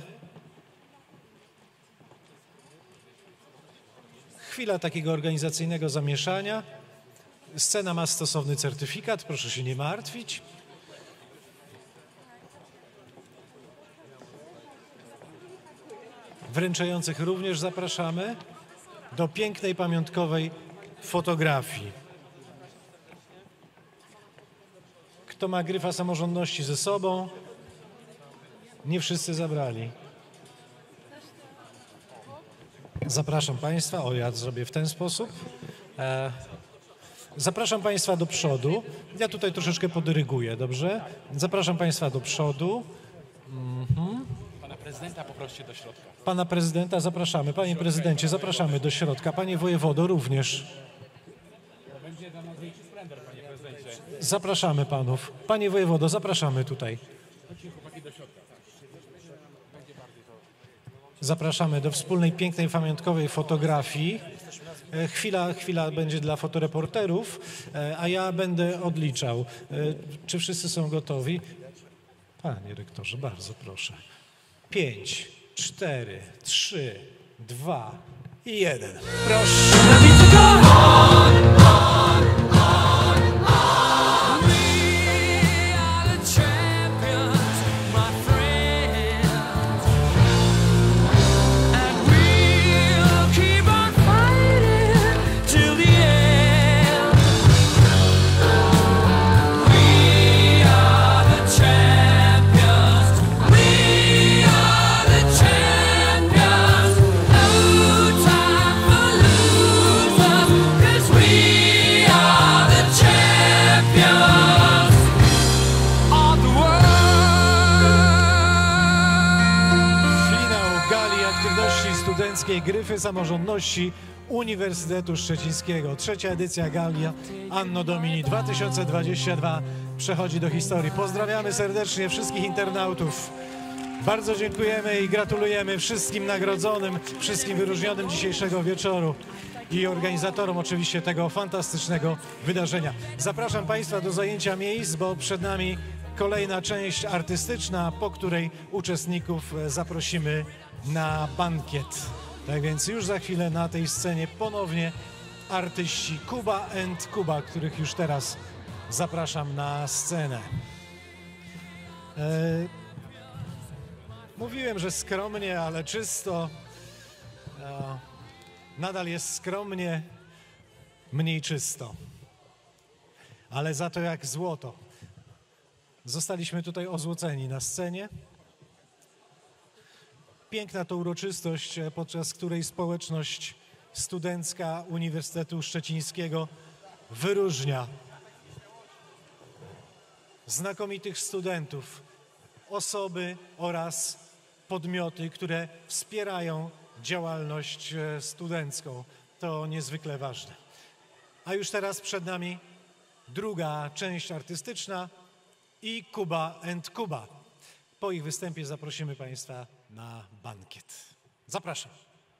A: Chwila takiego organizacyjnego zamieszania. Scena ma stosowny certyfikat, proszę się nie martwić. Wręczających również zapraszamy do pięknej, pamiątkowej fotografii. Kto ma gryfa samorządności ze sobą? Nie wszyscy zabrali. Zapraszam państwa. O, ja zrobię w ten sposób. E, Zapraszam Państwa do przodu. Ja tutaj troszeczkę podyryguję, dobrze? Zapraszam Państwa do przodu. Mhm.
K: Pana prezydenta poproście do środka.
A: Pana prezydenta zapraszamy. Panie prezydencie, zapraszamy do środka. Panie wojewodo również.
K: To będzie dla nas większy splendor, panie prezydencie.
A: Zapraszamy panów. Panie wojewodo, zapraszamy tutaj.
K: Chodźcie chłopaki do środka.
A: Zapraszamy do wspólnej, pięknej, pamiątkowej fotografii. E, Chwila, chwila będzie dla fotoreporterów, e, a ja będę odliczał. E, Czy wszyscy są gotowi? Panie rektorze, bardzo proszę. Pięć, cztery, trzy, dwa i jeden. Proszę. Gryfy Samorządności Uniwersytetu Szczecińskiego. Trzecia edycja Galia Anno Domini dwa tysiące dwadzieścia dwa przechodzi do historii. Pozdrawiamy serdecznie wszystkich internautów. Bardzo dziękujemy i gratulujemy wszystkim nagrodzonym, wszystkim wyróżnionym dzisiejszego wieczoru i organizatorom oczywiście tego fantastycznego wydarzenia. Zapraszam Państwa do zajęcia miejsc, bo przed nami kolejna część artystyczna, po której uczestników zaprosimy na bankiet. Tak więc już za chwilę na tej scenie ponownie artyści Kuba and Kuba, których już teraz zapraszam na scenę. E, mówiłem, że skromnie, ale czysto. E, nadal jest skromnie, mniej czysto. Ale za to jak złoto. Zostaliśmy tutaj ozłoceni na scenie. Piękna to uroczystość, podczas której społeczność studencka Uniwersytetu Szczecińskiego wyróżnia znakomitych studentów, osoby oraz podmioty, które wspierają działalność studencką. To niezwykle ważne. A już teraz przed nami druga część artystyczna i Kuba and Kuba. Po ich występie zaprosimy Państwa na bankiet. Zapraszam.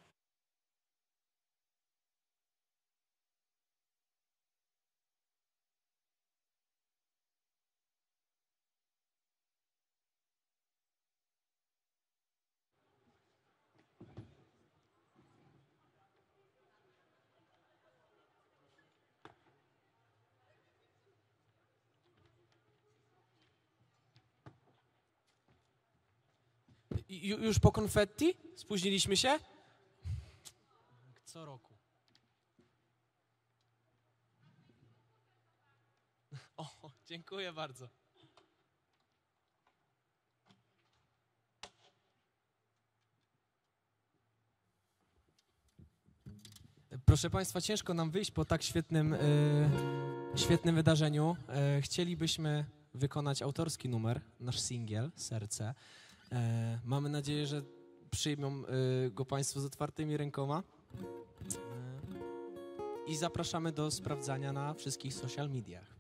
O: Ju- Już po konfetti? Spóźniliśmy się? Co roku. O, dziękuję bardzo. Proszę Państwa, ciężko nam wyjść po tak świetnym, e, świetnym wydarzeniu. E, chcielibyśmy wykonać autorski numer, nasz singiel, Serce. E, mamy nadzieję, że przyjmą e, go Państwo z otwartymi rękoma. E, I zapraszamy do sprawdzania na wszystkich social mediach.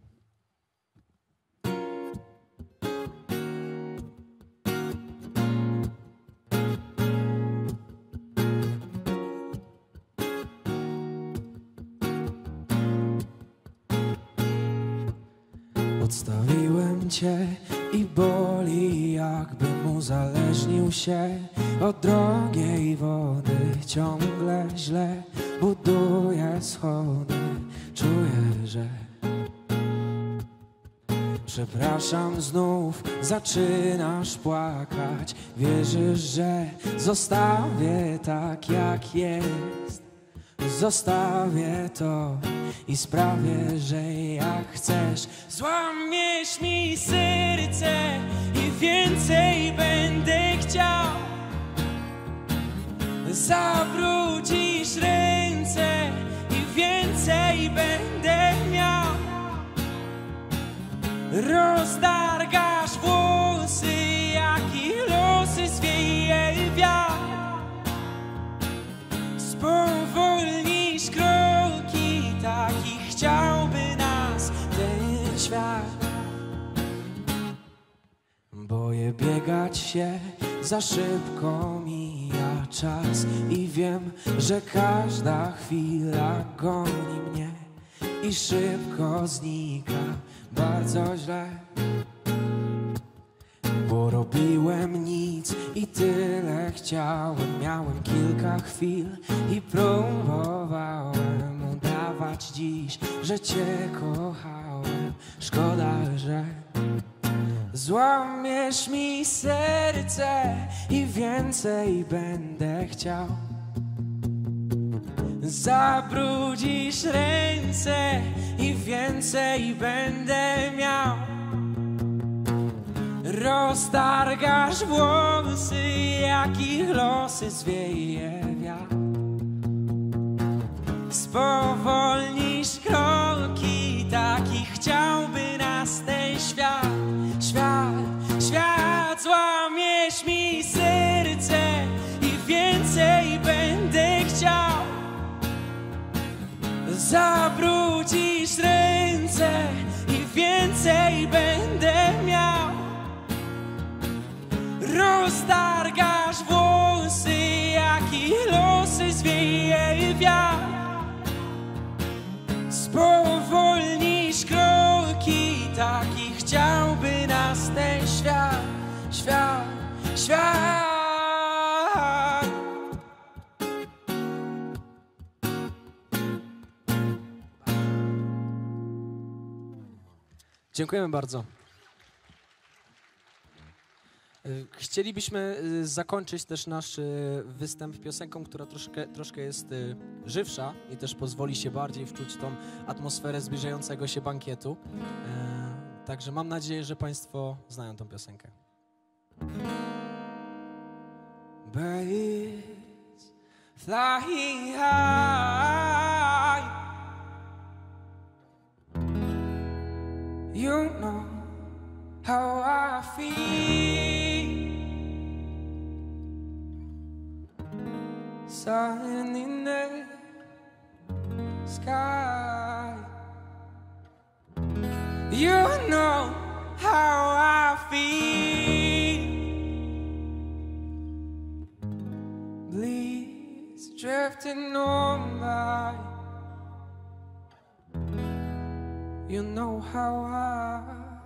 L: Odstawiłem Cię i boli, jakbym uzależnił się od drogiej wody. Ciągle źle buduję schody, czuję, że przepraszam znów, zaczynasz płakać. Wierzysz, że zostawię tak jak jest. Zostawię to i sprawię, że jak chcesz złamiesz mi serce i więcej będę chciał. Zawrócisz ręce i więcej będę miał. roztargasz włosy, jak ich losy zwieje wiatr. Spowolnisz kroki, takich chciałby nas ten świat. Boję biegać się, za szybko mija czas i wiem, że każda chwila goni mnie i szybko znika, bardzo źle. Bo robiłem nic i tyle chciałem, miałem kilka chwil i próbowałem udawać dziś, że cię kochałem. Szkoda, że złamiesz mi serce i więcej będę chciał. Zabrudzisz ręce i więcej będę miał. Roztargasz włosy, jak ich losy zwieje wiatr. Spowolnisz kroki, takich chciałby nas ten świat. Świat, świat, złamiesz mi serce i więcej będę chciał. Zabrudzisz ręce i więcej będę miał. Roztargasz włosy, jak ich losy zwieje wiatr. Spowolnisz kroki, taki chciałby nas ten świat, świat, świat.
O: Dziękujemy bardzo. Chcielibyśmy zakończyć też nasz występ piosenką, która troszkę, troszkę jest żywsza i też pozwoli się bardziej wczuć tą atmosferę zbliżającego się bankietu. Także mam nadzieję, że Państwo znają tą piosenkę.
L: Birds flying high, you know how I feel. Sun in the sky, you know how I feel. Bleeds drifting on by, you know how I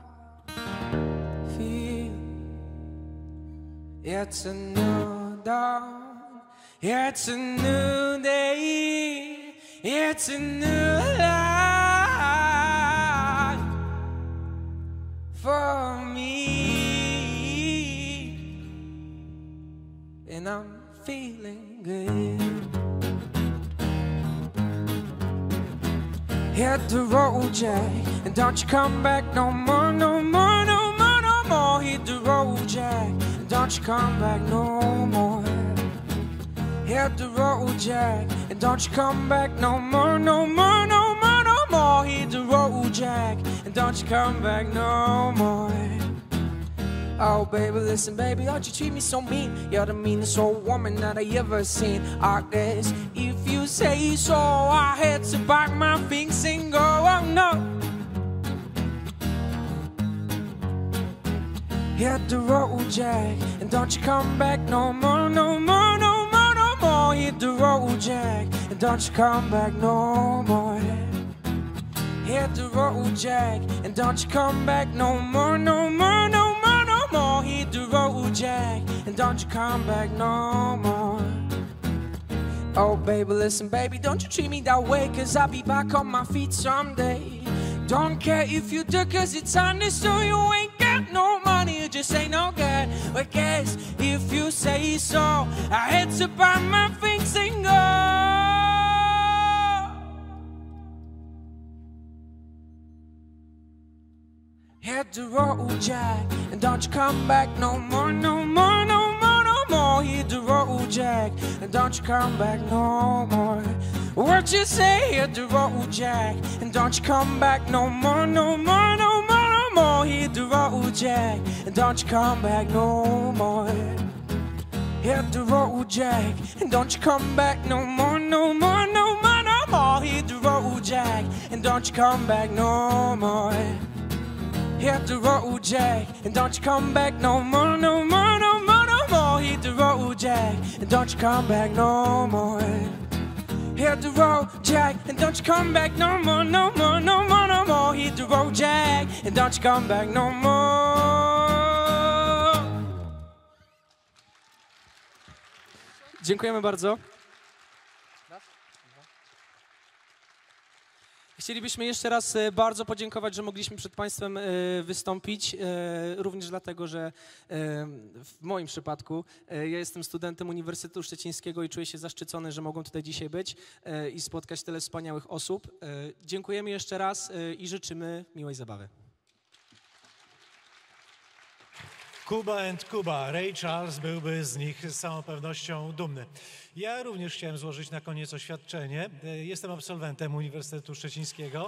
L: feel. It's a new dawn, it's a new day, it's a new life for me, and I'm feeling good. Hit the road, Jack, and don't you come back no more, no more, no more, no more. Hit the road, Jack, and don't you come back no more. Hit the road, Jack, and don't you come back no more, no more, no more, no more. Hit the road, Jack, and don't you come back no more. Oh, baby, listen, baby, don't you treat me so mean. You're the meanest old woman that I ever seen. I guess if you say so, I had to pack my things and go. Oh, no. Hit the road, Jack, and don't you come back no more, no more, no more, no more. Hit the road, Jack, and don't you come back no more. Hit the road, Jack, and don't you come back no more, no more, no more, no more. Hit the road, Jack, and don't you come back no more. Oh, baby, listen, baby, don't you treat me that way, cause I'll be back on my feet someday. Don't care if you do, cause it's honest, so you ain't got no money, you just ain't no good. I guess if you say so, I had to buy my things and go. Hit the road, Jack, and don't you come back no more, no more, no more, no more. Hit the road, Jack, and don't you come back no more. What you say? Hit the road, Jack, and don't you come back no more, no more, no more, no more. don't you come back no more. Hit the road, Jack, and don't you come back no more, no more, no more, no more. Hit the road, Jack, and don't you come back no more. Hit the road, Jack, and don't you come back no more, no more, no more, no more. Hit the road, Jack, and don't you come back no more. Hit the road, Jack, and don't you come back no more, no more, no more, no more. Hit the road, Jack, and don't you come back no more.
O: Dziękujemy bardzo. Chcielibyśmy jeszcze raz e, bardzo podziękować, że mogliśmy przed Państwem e, wystąpić, e, również dlatego, że e, w moim przypadku e, ja jestem studentem Uniwersytetu Szczecińskiego i czuję się zaszczycony, że mogą tutaj dzisiaj być e, i spotkać tyle wspaniałych osób. E, dziękujemy jeszcze raz e, i życzymy miłej zabawy.
A: Kuba and Kuba. Ray Charles byłby z nich z całą pewnością dumny. Ja również chciałem złożyć na koniec oświadczenie. Jestem absolwentem Uniwersytetu Szczecińskiego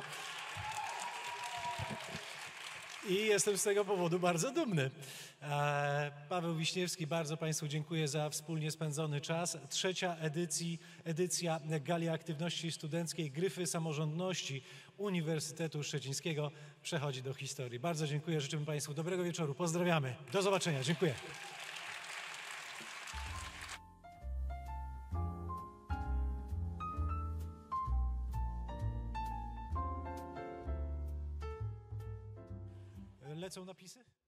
A: i jestem z tego powodu bardzo dumny. Paweł Wiśniewski, bardzo Państwu dziękuję za wspólnie spędzony czas. Trzecia edycji, edycja Gali Aktywności Studenckiej Gryfy Samorządności Uniwersytetu Szczecińskiego przechodzi do historii. Bardzo dziękuję, życzymy Państwu dobrego wieczoru. Pozdrawiamy. Do zobaczenia. Dziękuję. Lecą napisy?